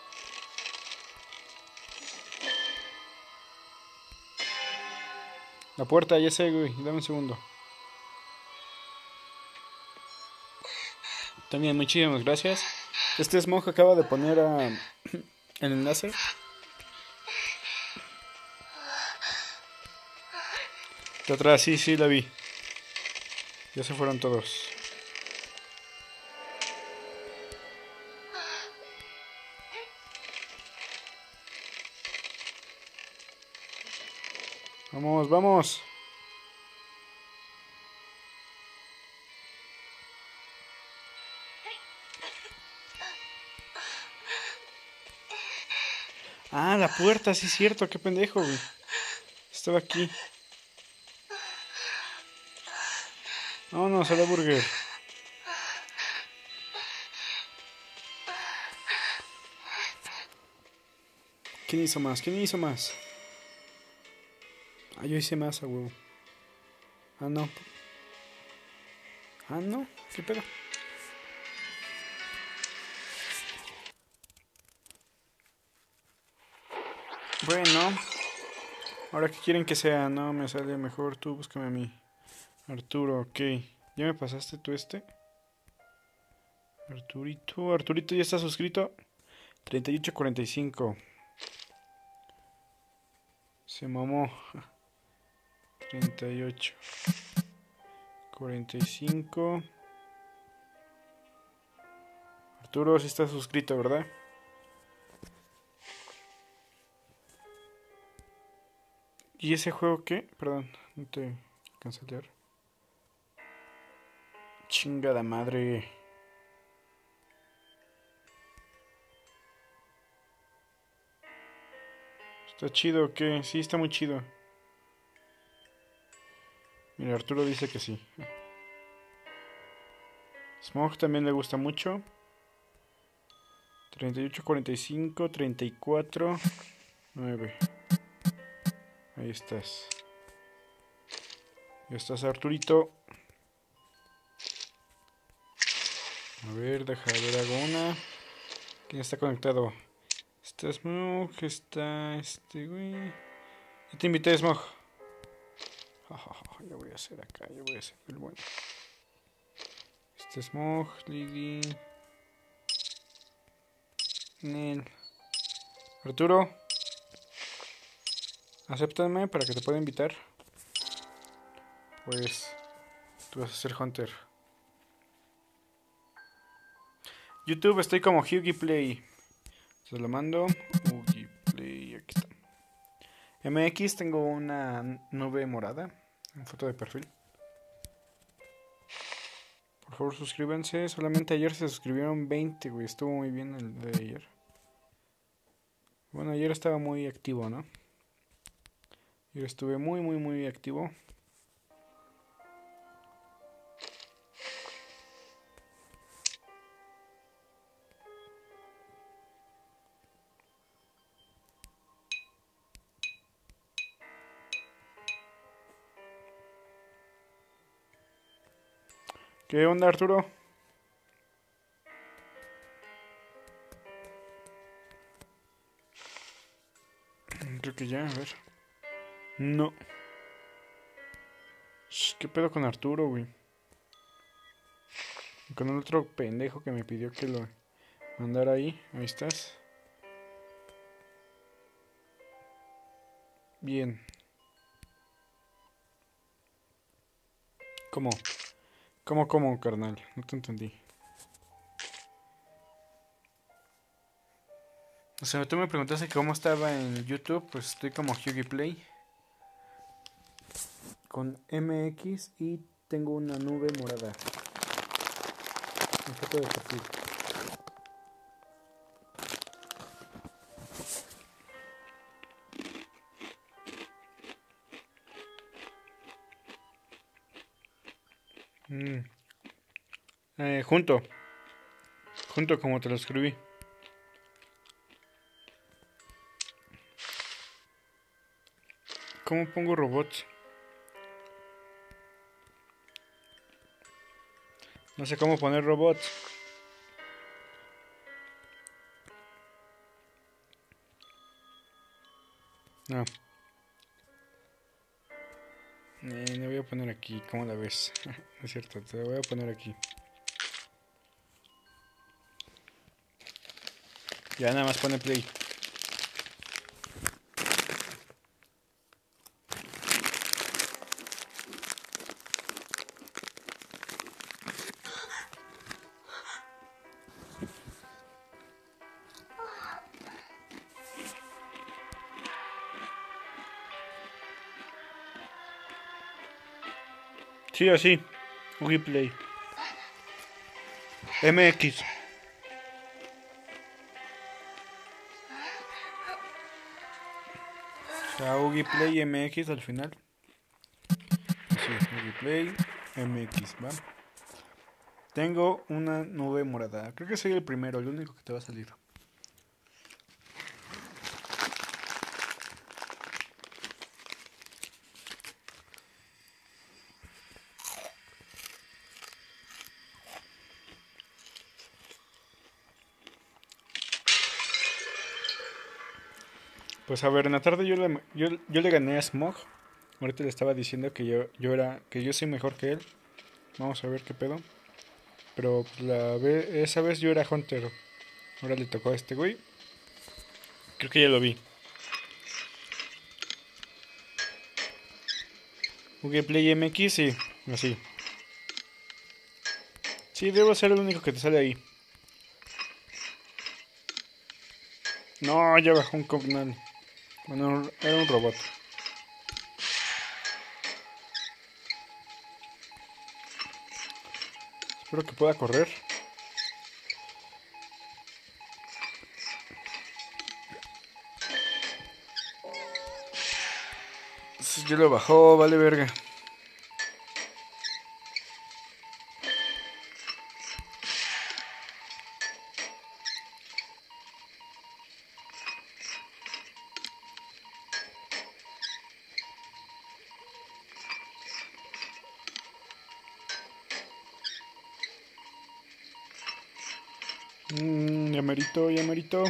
La puerta, ya sé, güey. Dame un segundo. También, muchísimas gracias. Este Smog acaba de poner a... el enlace. De atrás, sí, sí, la vi. Ya se fueron todos. Vamos, vamos. Ah, la puerta, sí es cierto, qué pendejo, güey. Estaba aquí. Vámonos a la burger. ¿Quién hizo más? ¿Quién hizo más? Ah, yo hice más, a huevo. Ah, no. Ah, no. ¿Qué pedo? Bueno. Ahora, ¿qué quieren que sea? No, me sale mejor. Tú búscame a mí. Arturo, ok. ¿Ya me pasaste tú este? Arturito. Arturito ya está suscrito. treinta y ocho cuarenta y cinco. Se mamó. treinta y ocho cuarenta y cinco. Arturo sí está suscrito, ¿verdad? ¿Y ese juego qué? Perdón, no te alcancé a leer. Chingada madre. ¿Está chido o qué? Sí, está muy chido. Mira, Arturo dice que sí. Smog también le gusta mucho. treinta y ocho cuarenta y cinco, treinta y cuatro, nueve. Ahí estás. Ya estás, Arturito. A ver, deja de ver, hago una. ¿Quién está conectado? Está Smog, está este güey. Ya te invité, Smog. Ya voy a hacer acá, ya voy a hacer el bueno. Este Smog, Lady. Nel. Arturo. Acéptame para que te pueda invitar. Pues tú vas a ser Hunter. YouTube estoy como Hughie Play. Se lo mando. Hughie Play, aquí está. M X tengo una nube morada en foto de perfil. Por favor suscríbanse. Solamente ayer se suscribieron veinte, güey. Estuvo muy bien el de ayer. Bueno, ayer estaba muy activo, ¿no? Ayer estuve muy, muy, muy activo. ¿Qué onda, Arturo? Creo que ya, a ver. No. ¿Qué pedo con Arturo, güey? Con el otro pendejo que me pidió que lo mandara ahí. Ahí estás. Bien. ¿Cómo? ¿Cómo, cómo, carnal? No te entendí. O sea, tú me preguntaste cómo estaba en YouTube. Pues estoy como Hughie Play. Con M X y tengo una nube morada. En foto de perfil. Mm. Eh, junto. Junto como te lo escribí. ¿Cómo pongo robots? No sé cómo poner robots. No. Eh, le voy a poner aquí. ¿Cómo la ves? Es cierto, te la voy a poner aquí. Ya nada más pone play. Sí, así. Hughie Play. M X. O sea, Hughie Play M X al final. Sí, Hughie Play M X, ¿va? Tengo una nube morada. Creo que soy el primero, el único que te va a salir. Pues a ver, en la tarde yo le, yo, yo le gané a Smog. Ahorita le estaba diciendo que yo, yo era, que yo soy mejor que él. Vamos a ver qué pedo. Pero pues, la ve- esa vez yo era Hunter. Ahora le tocó a este güey. Creo que ya lo vi. Jugué Play M X y así. Sí, debo ser el único que te sale ahí. No, ya bajó un Cognal. Bueno, era un robot. Espero que pueda correr. Ya lo bajó, vale verga. Mmm, ya merito, ya merito.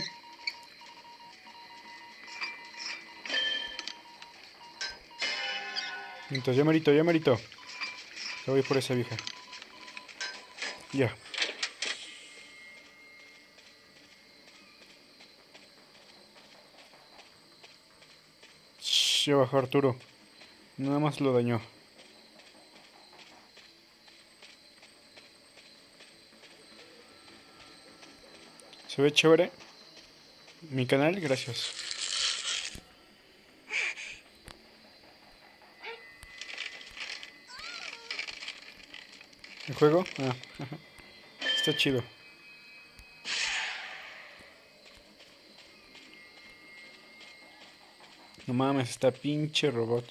Entonces, ya merito, ya merito. Ya voy por esa vieja. Ya. Shh, ya bajó Arturo. Nada más lo dañó. Se ve chévere. Mi canal, gracias. ¿El juego? Ah, está chido. No mames, está pinche robot.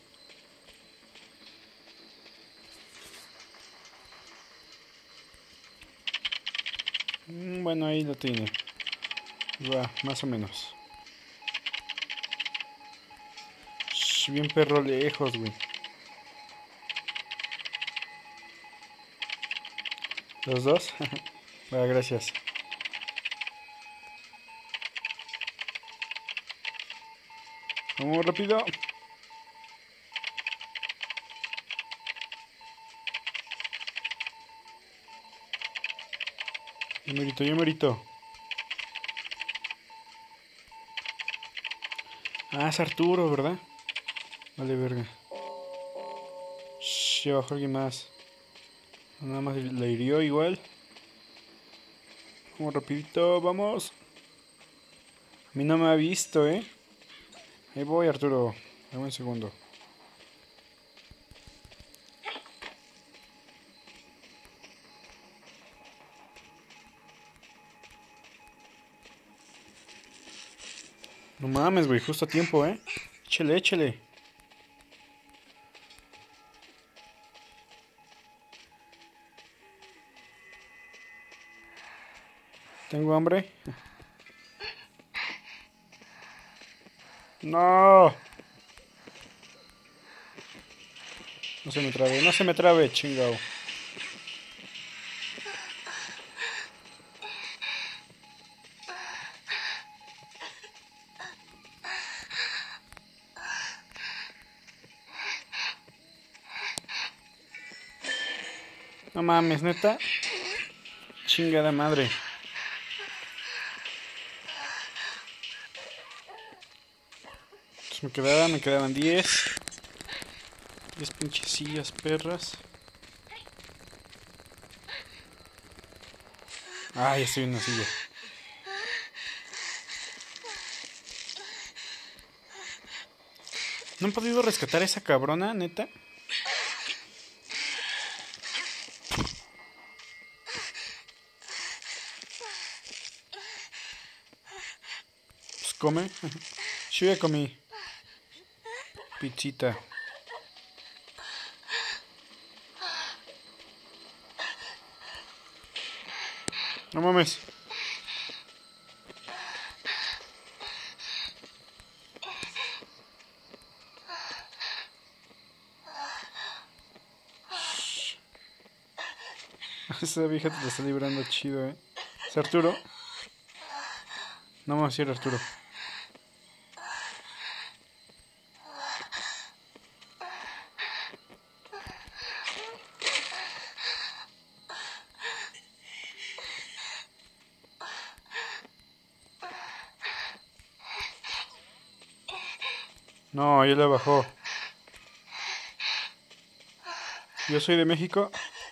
Mm, bueno, ahí lo tiene. Va, más o menos. Shh, bien perro lejos, güey. ¿Los dos? Va, gracias. Vamos rápido. Ya merito, ya merito. Ah, es Arturo, ¿verdad? Vale, verga. Shh, ya bajó alguien más. Nada más la hirió igual. Vamos rapidito, vamos. A mí no me ha visto, ¿eh? Ahí voy, Arturo. Dame un segundo. No mames, güey, justo a tiempo, ¿eh? Échale, échale. Tengo hambre. No. No se me trabe, no se me trabe, chingao. No mames, neta. Chingada madre. Pues me quedaban, me quedaban diez. diez pinches sillas perras. Ah, ya estoy en una silla. ¿No han podido rescatar a esa cabrona, neta? Pues come. Yo ya comí. Pizzita. No mames. Esa vieja te la está librando chido, eh. ¿Es Arturo? No vamos a ir Arturo. No, ya le bajó. Yo soy de México.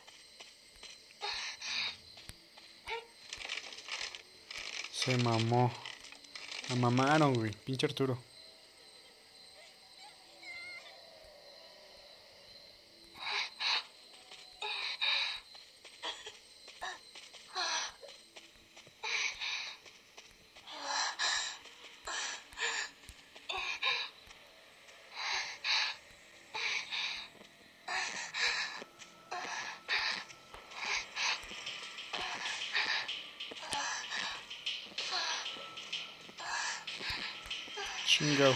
Se mamó. La mamaron, güey. Pinche Arturo. Chingao.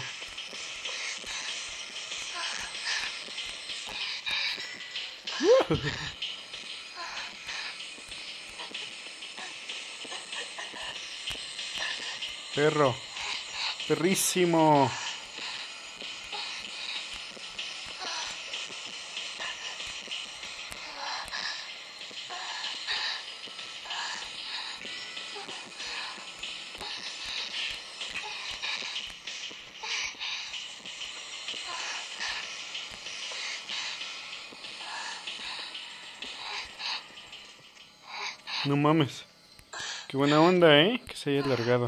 Perro. Perrísimo. No mames. Qué buena onda, ¿eh? Que se haya alargado.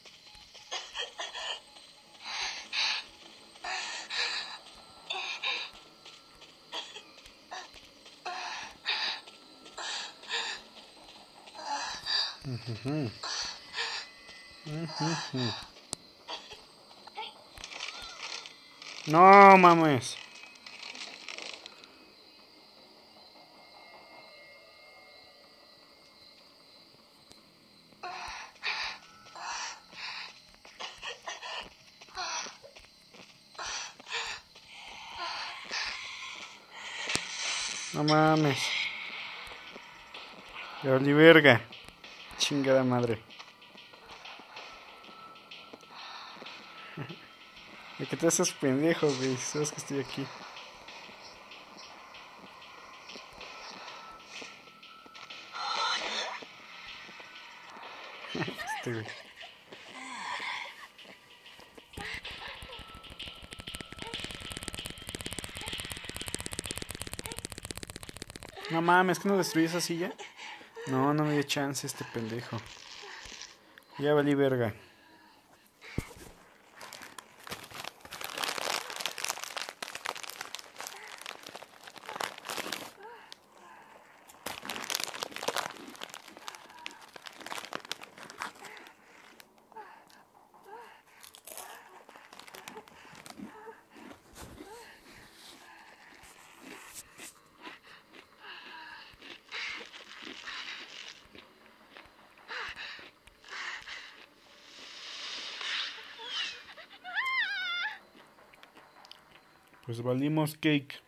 Uh-huh. Uh-huh. No mames. No mames. Ya valí verga. Chingada madre. ¿De qué te haces pendejo, güey? Sabes que estoy aquí. Este güey. No mames, ¿que no destruí esa silla? No, no me dio chance este pendejo. Ya valí verga. Pues valimos cake.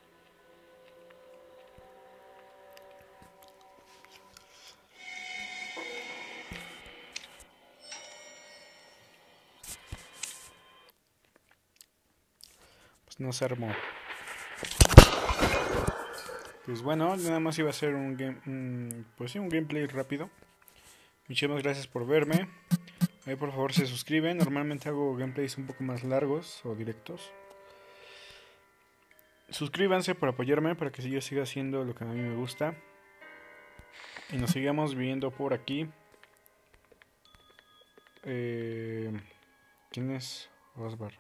Pues no se armó. Pues bueno, nada más iba a ser un game, un, pues sí, un gameplay rápido. Muchísimas gracias por verme. Ahí por favor se suscriben. Normalmente hago gameplays un poco más largos o directos. Suscríbanse para apoyarme, para que yo siga haciendo lo que a mí me gusta. Y nos sigamos viendo por aquí. Eh, ¿Quién es Osbar?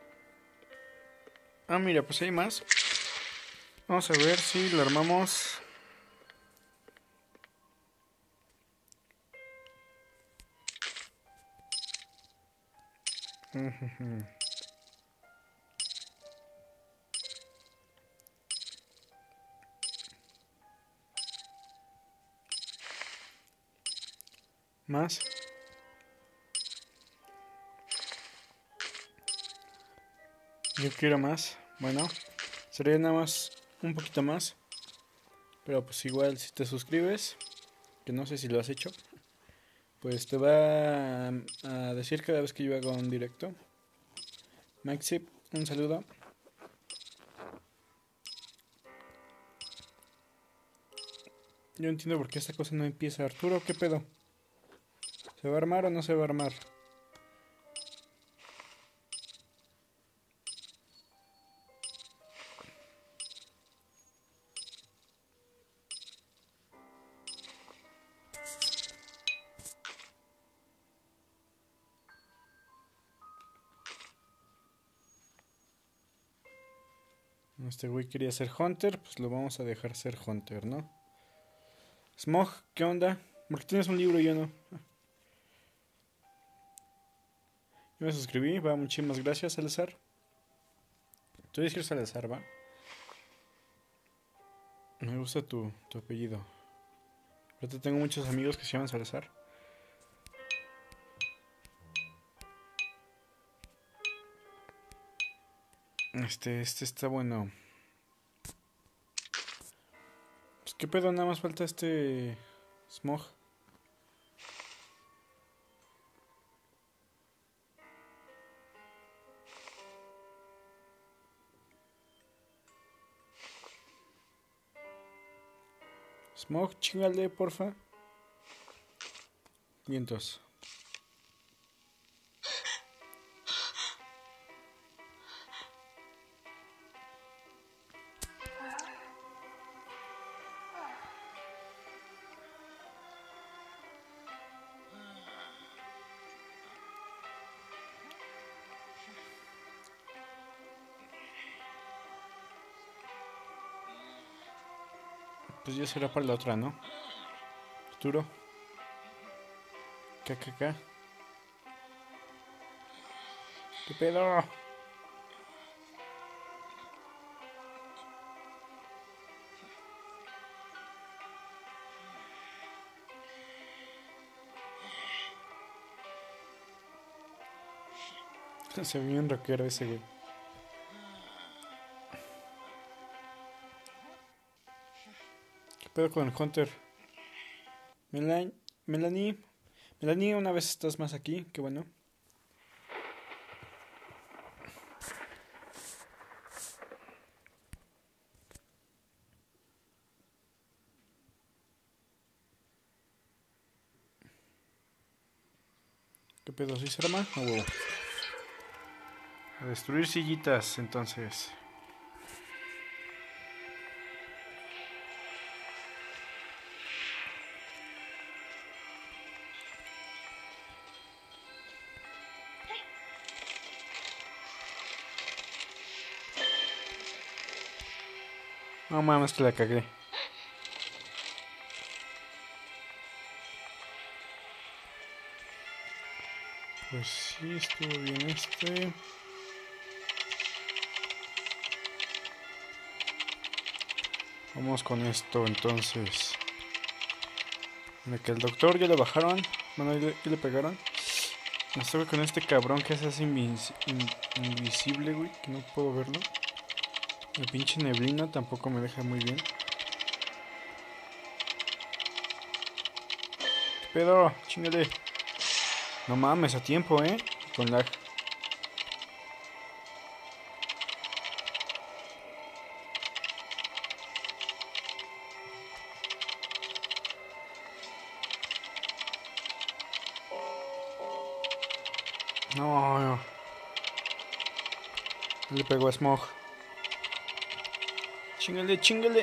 Ah, mira, pues hay más. Vamos a ver si lo armamos. Más. Yo quiero más. Bueno, sería nada más un poquito más. Pero pues igual si te suscribes, que no sé si lo has hecho, pues te va a, a decir cada vez que yo haga un directo. Maxip, un saludo. Yo entiendo por qué esta cosa no empieza. Arturo, ¿qué pedo? ¿Se va a armar o no se va a armar? Este güey quería ser Hunter, pues lo vamos a dejar ser Hunter, ¿no? Smog, ¿qué onda? ¿Por qué tienes un libro y yo no? Yo me suscribí, va, muchísimas gracias, Salazar. Tú dices Salazar, va. Me gusta tu, tu apellido. Ahorita tengo muchos amigos que se llaman Salazar. Este, este está bueno. Pues qué pedo, nada más falta este Smog. Smog, chingale, porfa. Vientos. Pues ya será para la otra, ¿no? Futuro. K K K. ¿Qué pedo? Se ve bien rockero ese güey. ¿Qué pedo con el Hunter? Melan Melanie. Melanie, una vez estás más aquí, qué bueno. ¿Qué pedo? ¿Sí se arma? Oh, wow. A destruir sillitas, entonces. No mames, que la cagué. Pues sí, estuvo bien este. Vamos con esto entonces. De que el doctor ya le bajaron. Bueno, ya le, ya le pegaron. Nos toca con este cabrón que es así invis in invisible, güey. Que no puedo verlo. El pinche neblina tampoco me deja muy bien. ¿Qué pedo? Chingale. No mames, a tiempo, eh. Con lag. No, no. Le pegó a Smog. Chingale, chingale.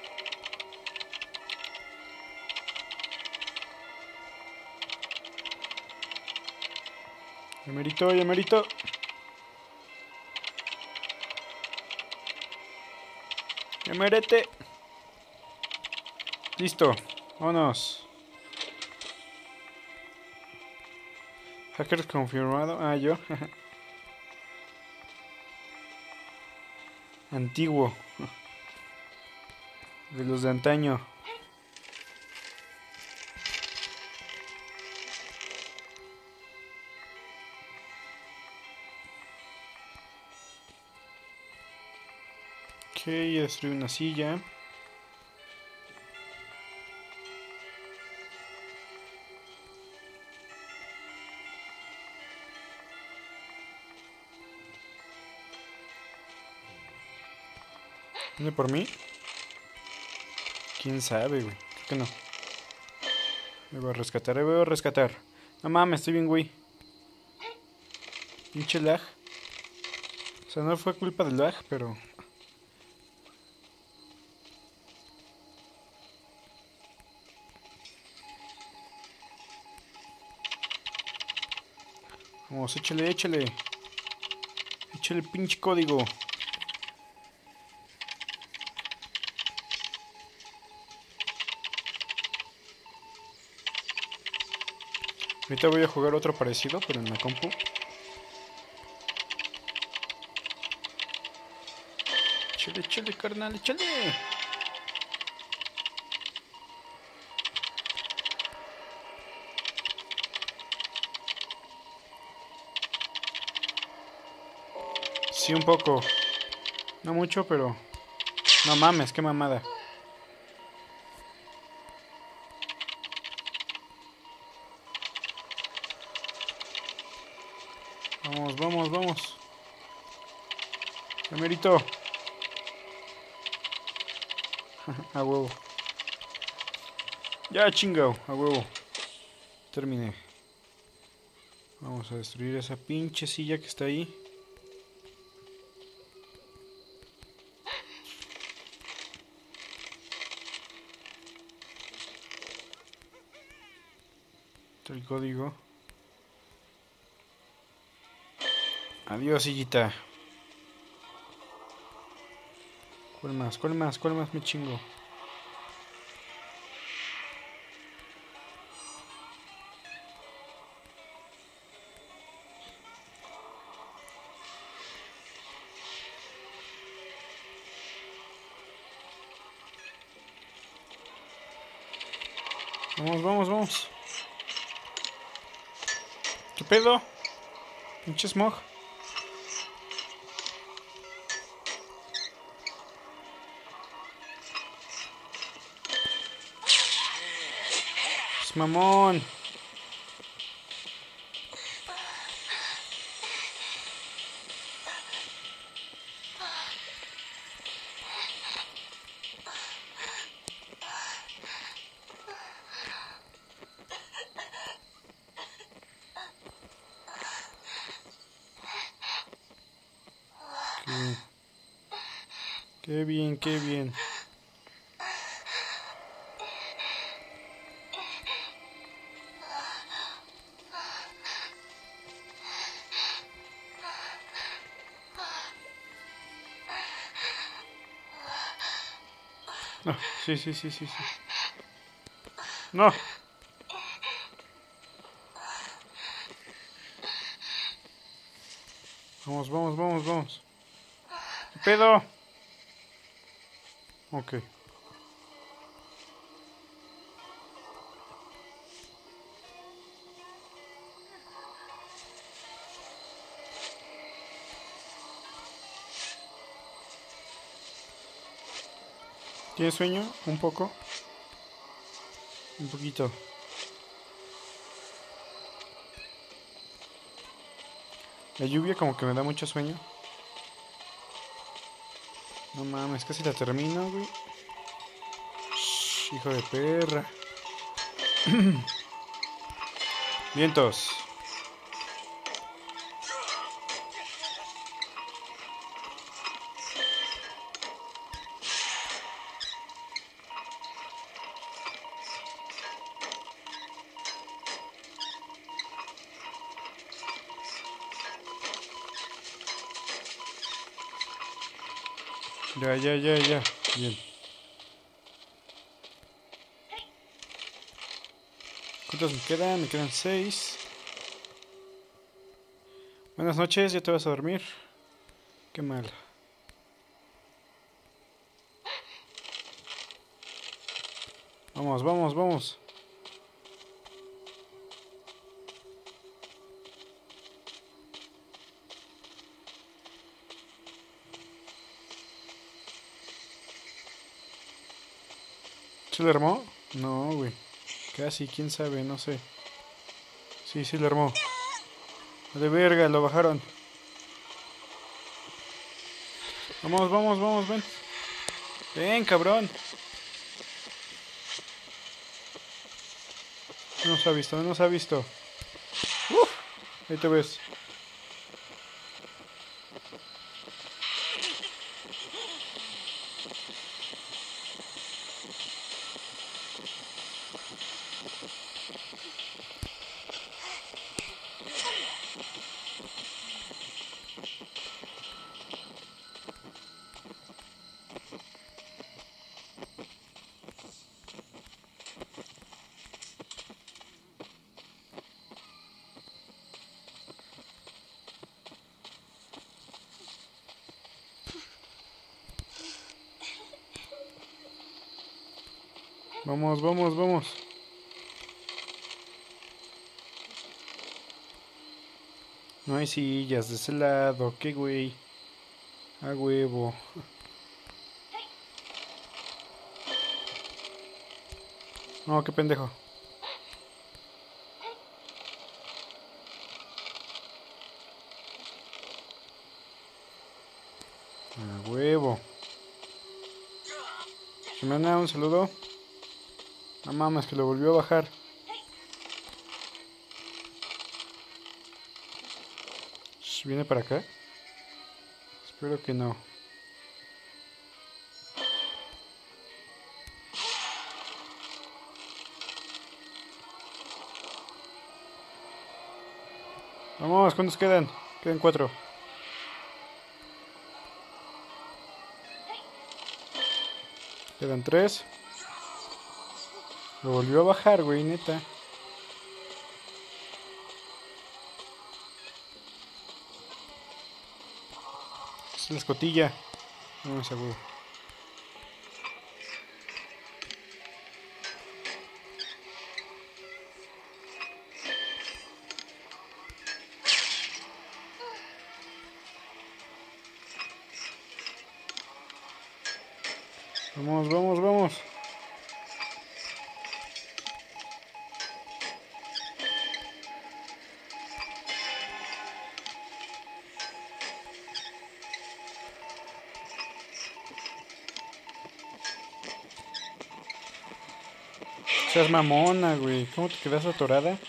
Ya merito, ya merito. Ya merete. Listo. Vámonos. Hackers confirmado. Ah, yo. Antiguo. De los de antaño. Ok, ya destruí una silla. ¿Viene por mí? ¿Quién sabe, güey? Creo que no. Me voy a rescatar, me voy a rescatar. No mames, estoy bien, güey. Pinche lag. O sea, no fue culpa del lag, pero... Vamos, échale, échale. Échale pinche código. Ahorita voy a jugar otro parecido, pero en la compu. Échale, échale, carnal, échale. Sí, un poco. No mucho, pero... No mames, qué mamada. Vamos, vamos, vamos. Emerito. A huevo. Ya chingao, a huevo. Terminé. Vamos a destruir esa pinche silla que está ahí. Está el código. Adiós, sillita. ¿Cuál más? ¿Cuál más? ¿Cuál más me chingo? Vamos, vamos, vamos. ¿Qué pedo? Pinche smog. Es mamón. Qué bien, qué bien. No, sí, sí, sí, sí, sí. No. Vamos, vamos, vamos, vamos. ¿Qué pedo? Ok. ¿Tienes sueño? Un poco. Un poquito. La lluvia como que me da mucho sueño. No mames, casi la termino, güey. Shh, hijo de perra. Vientos. Ya, ya, ya, ya. Bien. ¿Cuántos me quedan? Me quedan seis. Buenas noches, ya te vas a dormir. Qué mal. Vamos, vamos, vamos. ¿Se le armó? No, güey. Casi, quién sabe, no sé. Sí, sí le armó. De verga, lo bajaron. Vamos, vamos, vamos, ven. Ven, cabrón. No nos ha visto, no nos ha visto. Uf, ahí te ves. Vamos, vamos, vamos. No hay sillas de ese lado. Qué güey. A huevo. No, qué pendejo. A huevo. Ximena, un saludo. No mames, que lo volvió a bajar. ¿Viene para acá? Espero que no. Vamos, ¿cuántos quedan? Quedan cuatro. Quedan tres. Lo volvió a bajar, güey, neta. Es la escotilla. No, esa güey. Vamos, vamos, vamos. Seas mamona, güey. ¿Cómo te quedas atorada?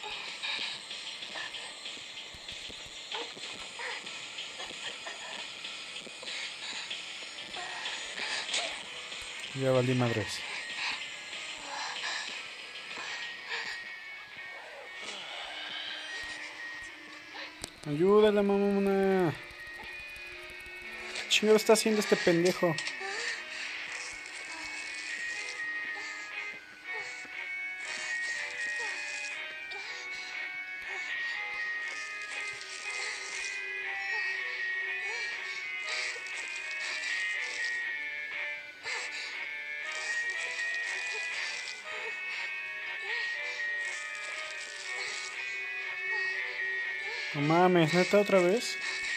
Ya valí madres. Ayúdala, mamona. ¿Qué chingado está haciendo este pendejo? No mames, ¿neta otra vez?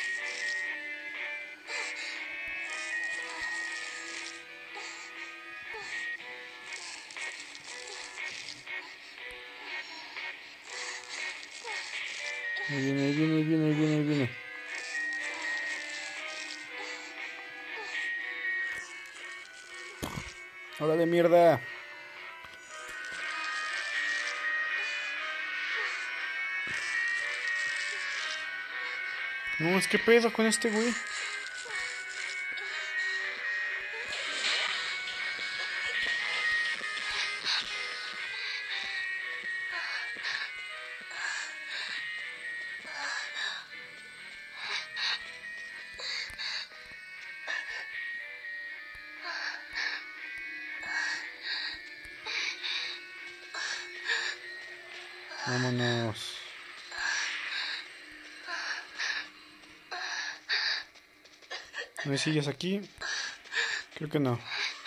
Ahí viene, ahí viene, ahí viene, ahí viene, ahí viene. ¡Hola de mierda! No, es que pedo con este güey. Vámonos. ¿Me sigues aquí? Creo que no.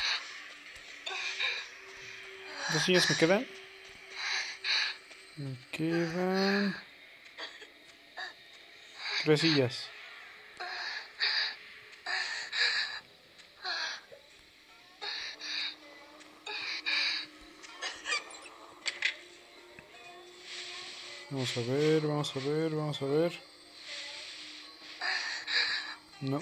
¿Dos sillas me quedan? Me quedan... Tres sillas. Vamos a ver, vamos a ver, vamos a ver. No.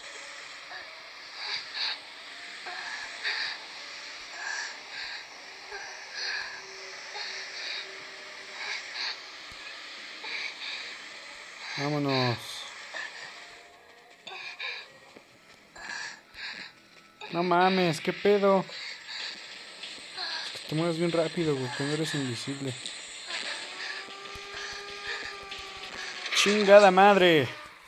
Vámonos. No mames, qué pedo. Es que te mueves bien rápido, güey, que no eres invisible. Chingada madre.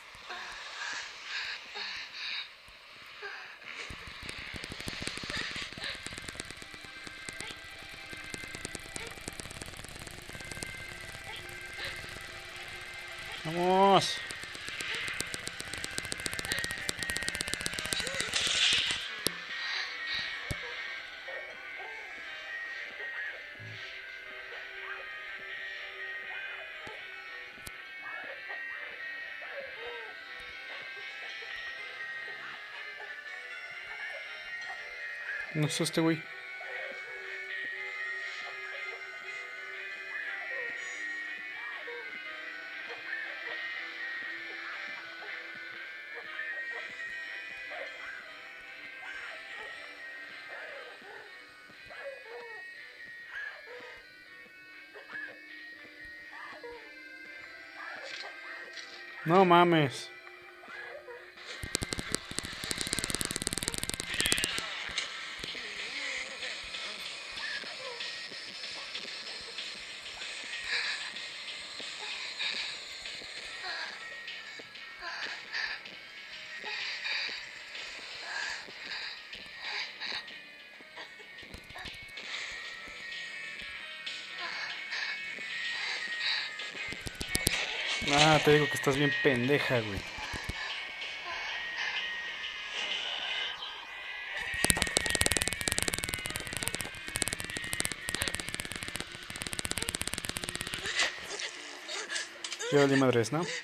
Vamos. No sé este güey. No mames. Ah, te digo que estás bien pendeja, güey. Ya valí madres, ¿no?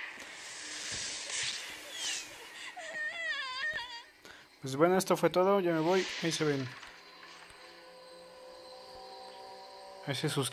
Pues bueno, esto fue todo. Ya me voy. Ahí se ven. Ahí se suscriben.